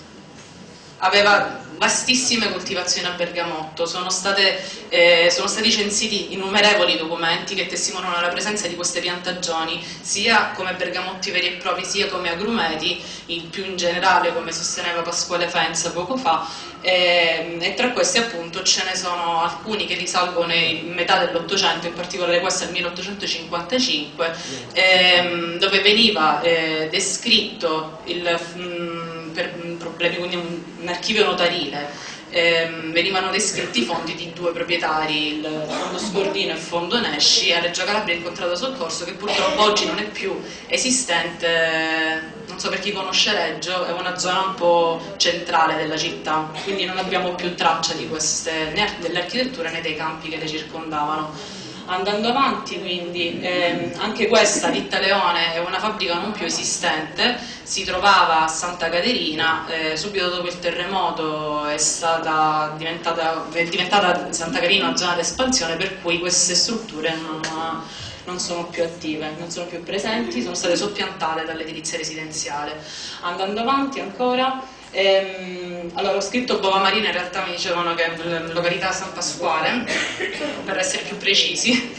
[SPEAKER 21] aveva vastissime coltivazioni a bergamotto, sono, state, eh, sono stati censiti innumerevoli documenti che testimoniano la presenza di queste piantagioni sia come bergamotti veri e propri sia come agrumeti, il più in generale, come sosteneva Pasquale Faenza poco fa, eh, e tra questi appunto ce ne sono alcuni che risalgono in metà dell'Ottocento, in particolare questo al milleottocentocinquantacinque, ehm, dove veniva eh, descritto il mh, per problemi, quindi un, un archivio notarile, ehm, venivano descritti i fondi di due proprietari, il fondo Scordino e il fondo Nesci, a Reggio Calabria incontrato soccorso, che purtroppo oggi non è più esistente. Non so per chi conosce Reggio, è una zona un po' centrale della città, quindi non abbiamo più traccia di queste, né delle architetture né dei campi che le circondavano. Andando avanti, quindi, ehm, anche questa, Ditta Leone, è una fabbrica non più esistente, si trovava a Santa Caterina, eh, subito dopo il terremoto è stata diventata, è diventata Santa Caterina una zona d'espansione, per cui queste strutture non, non sono più attive, non sono più presenti, sono state soppiantate dall'edilizia residenziale. Andando avanti ancora, Ehm, allora ho scritto Bova Marina, in realtà mi dicevano che è località San Pasquale, per essere più precisi,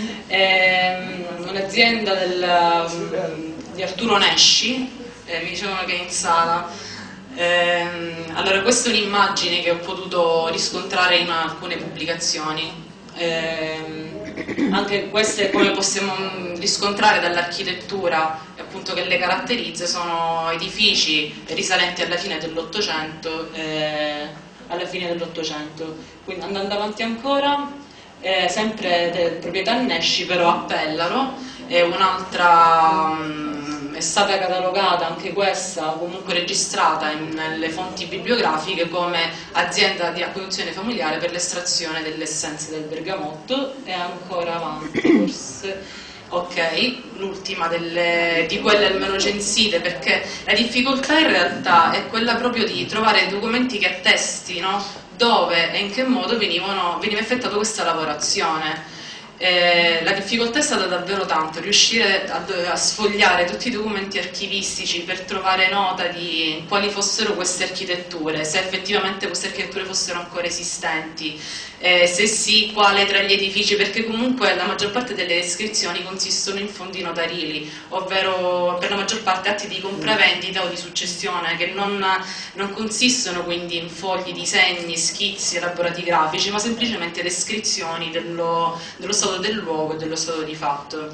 [SPEAKER 21] ehm, un'azienda del, di Arturo Nesci, eh, mi dicevano che è in sala. Ehm, allora questa è un'immagine che ho potuto riscontrare in alcune pubblicazioni. Ehm, anche queste, come possiamo riscontrare dall'architettura appunto che le caratterizza, sono edifici risalenti alla fine dell'Ottocento, eh, alla fine dell'Ottocento. Quindi andando avanti ancora, eh, sempre de, proprietà Nesci, però a Pellaro, è un'altra, è stata catalogata anche questa, comunque registrata in, nelle fonti bibliografiche come azienda di acquisizione familiare per l'estrazione delle essenze del bergamotto. E ancora avanti, forse. Ok, l'ultima di quelle almeno censite, perché la difficoltà in realtà è quella proprio di trovare documenti che attestino dove e in che modo venivano, veniva effettuata questa lavorazione. Eh, la difficoltà è stata davvero tanto, riuscire a, a sfogliare tutti i documenti archivistici per trovare nota di quali fossero queste architetture, se effettivamente queste architetture fossero ancora esistenti, eh, se sì, quale tra gli edifici, perché comunque la maggior parte delle descrizioni consistono in fondi notarili, ovvero per la maggior parte atti di compravendita o di successione, che non, non consistono quindi in fogli, disegni, schizzi, elaborati grafici, ma semplicemente descrizioni dello, dello stato del luogo e dello stato di fatto.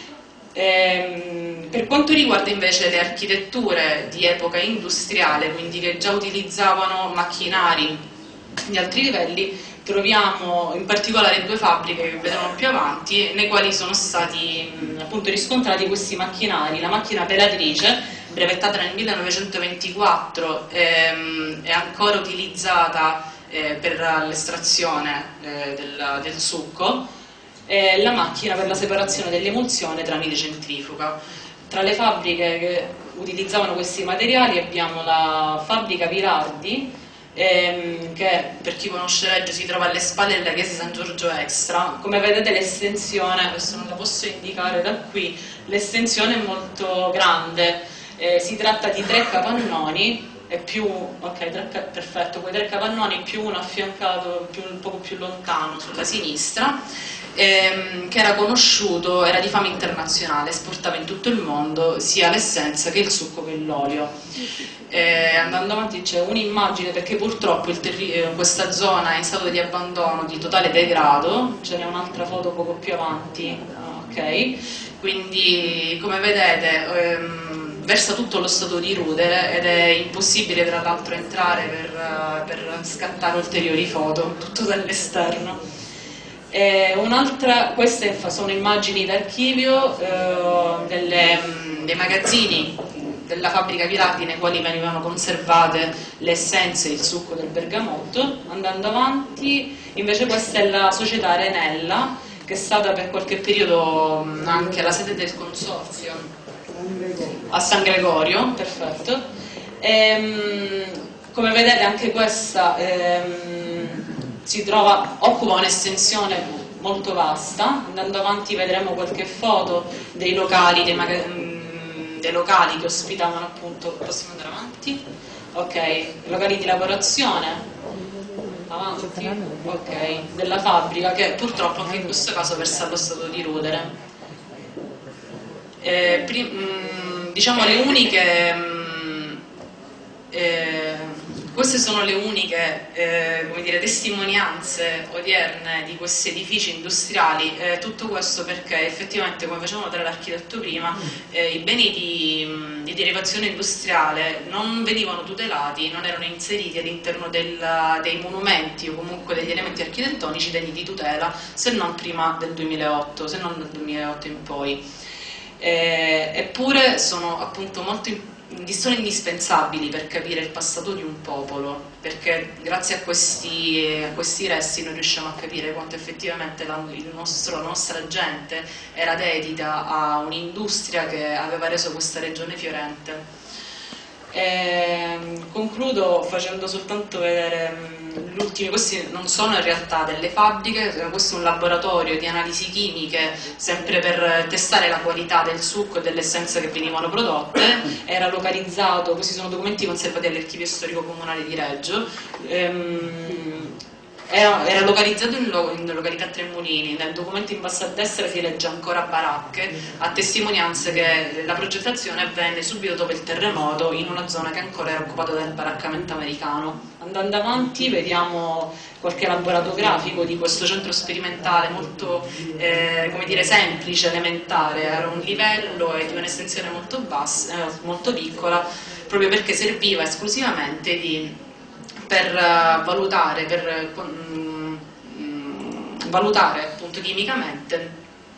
[SPEAKER 21] Ehm, per quanto riguarda invece le architetture di epoca industriale, quindi che già utilizzavano macchinari di altri livelli, troviamo in particolare due fabbriche che vedremo più avanti, nei quali sono stati mh, appunto riscontrati questi macchinari. La macchina pelatrice, brevettata nel millenovecentoventiquattro, ehm, è ancora utilizzata eh, per l'estrazione eh, del, del succo, e la macchina per la separazione dell'emulsione tramite centrifuga. Tra le fabbriche che utilizzavano questi materiali abbiamo la fabbrica Vilardi, ehm, che per chi conosce Reggio si trova alle spalle della chiesa San Giorgio Extra. Come vedete l'estensione, adesso non la posso indicare da qui, l'estensione è molto grande, eh, si tratta di tre capannoni e più, ok, tre, perfetto, quei tre capannoni più uno affiancato più, un poco più lontano sulla sinistra, ehm, che era conosciuto, era di fama internazionale, esportava in tutto il mondo sia l'essenza che il succo che l'olio. Eh, andando avanti c'è un'immagine, perché purtroppo il eh, questa zona è in stato di abbandono, di totale degrado, ce n'è un'altra foto poco più avanti, ok? Quindi come vedete ehm, versa tutto lo stato di rudere ed è impossibile tra l'altro entrare per, per scattare ulteriori foto, tutto dall'esterno. Un'altra, queste sono immagini d'archivio eh, delle, dei magazzini della fabbrica Vilardi nei quali venivano conservate le essenze e il succo del bergamotto. Andando avanti, invece questa è la società Arenella, che è stata per qualche periodo anche la sede del consorzio a San Gregorio, perfetto. Ehm, come vedete anche questa ehm, si trova, occupa un'estensione molto vasta. Andando avanti vedremo qualche foto dei locali, dei, dei locali che ospitavano appunto, possiamo andare avanti? Ok, locali di lavorazione. Avanti, ok, della fabbrica che purtroppo anche in questo caso versa allo stato di rudere. Eh, mh, diciamo le uniche, mh, eh, queste sono le uniche eh, come dire, testimonianze odierne di questi edifici industriali, eh, tutto questo perché effettivamente, come facevamo notare l'architetto prima, eh, i beni di, mh, di derivazione industriale non venivano tutelati, non erano inseriti all'interno dei monumenti o comunque degli elementi architettonici degni di tutela, se non prima del duemilaotto, se non dal duemilaotto in poi. Eh, eppure sono appunto molto sono indispensabili per capire il passato di un popolo, perché grazie a questi, a questi resti noi riusciamo a capire quanto effettivamente la, il nostro, la nostra gente era dedita a un'industria che aveva reso questa regione fiorente. Eh, concludo facendo soltanto vedere gli ultimi, questi non sono in realtà delle fabbriche, questo è un laboratorio di analisi chimiche sempre per testare la qualità del succo e delle essenze che venivano prodotte. Era localizzato, questi sono documenti conservati all'Archivio Storico Comunale di Reggio. ehm, Era, era localizzato in, lo, in località Tremolini. Nel documento in basso a destra si legge ancora baracche, a testimonianza che la progettazione avvenne subito dopo il terremoto in una zona che ancora era occupata dal baraccamento americano. Andando avanti vediamo qualche elaborato grafico di questo centro sperimentale molto eh, come dire, semplice, elementare, era un livello e di un'estensione molto bassa, eh, molto piccola, proprio perché serviva esclusivamente di per uh, valutare, per um, um, valutare appunto chimicamente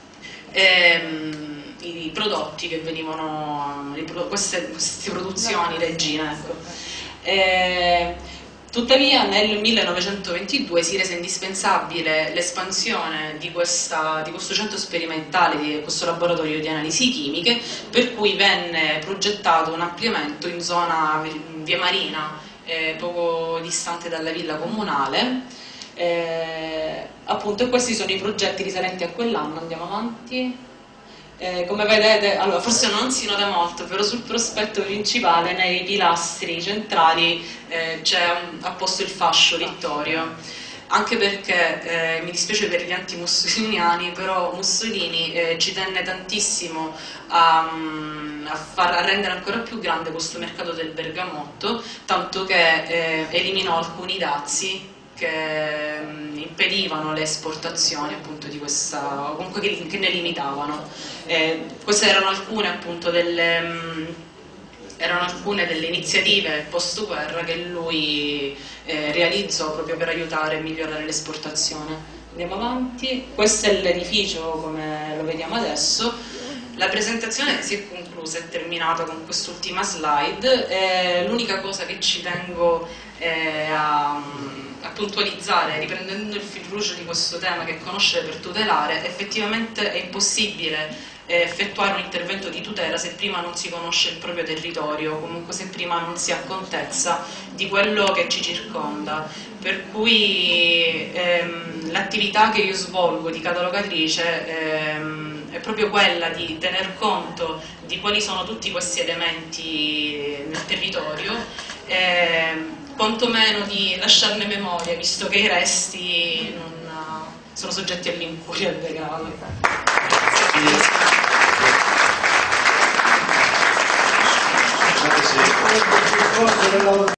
[SPEAKER 21] ehm, i prodotti che venivano, queste, queste produzioni reggine. Ecco. E, tuttavia nel millenovecentoventidue si rese indispensabile l'espansione di, questa, di questo centro sperimentale, di questo laboratorio di analisi chimiche, per cui venne progettato un ampliamento in zona via Marina, Eh, poco distante dalla villa comunale. Eh, appunto, e questi sono i progetti risalenti a quell'anno. Andiamo avanti. Eh, come vedete, allora, forse non si nota molto, però sul prospetto principale, nei pilastri centrali, eh, c'è apposto il fascio littorio, anche perché eh, mi dispiace per gli anti-mussoliniani, però Mussolini eh, ci tenne tantissimo a, a, far, a rendere ancora più grande questo mercato del bergamotto, tanto che eh, eliminò alcuni dazi che mh, impedivano le esportazioni appunto di questa, o comunque che, che ne limitavano. Eh, queste erano alcune appunto delle, mh, erano alcune delle iniziative post-guerra che lui eh, realizzò proprio per aiutare e migliorare l'esportazione. Andiamo avanti, questo è l'edificio come lo vediamo adesso. La presentazione si è conclusa, è terminata con quest'ultima slide. L'unica cosa che ci tengo eh, a, a puntualizzare, riprendendo il fil rouge di questo tema che è conoscere per tutelare, effettivamente è impossibile effettuare un intervento di tutela se prima non si conosce il proprio territorio, comunque se prima non si ha contezza di quello che ci circonda, per cui ehm, l'attività che io svolgo di catalogatrice ehm, è proprio quella di tener conto di quali sono tutti questi elementi nel territorio, ehm, quantomeno di lasciarne memoria, visto che i resti non, sono soggetti all'incuria e al legame.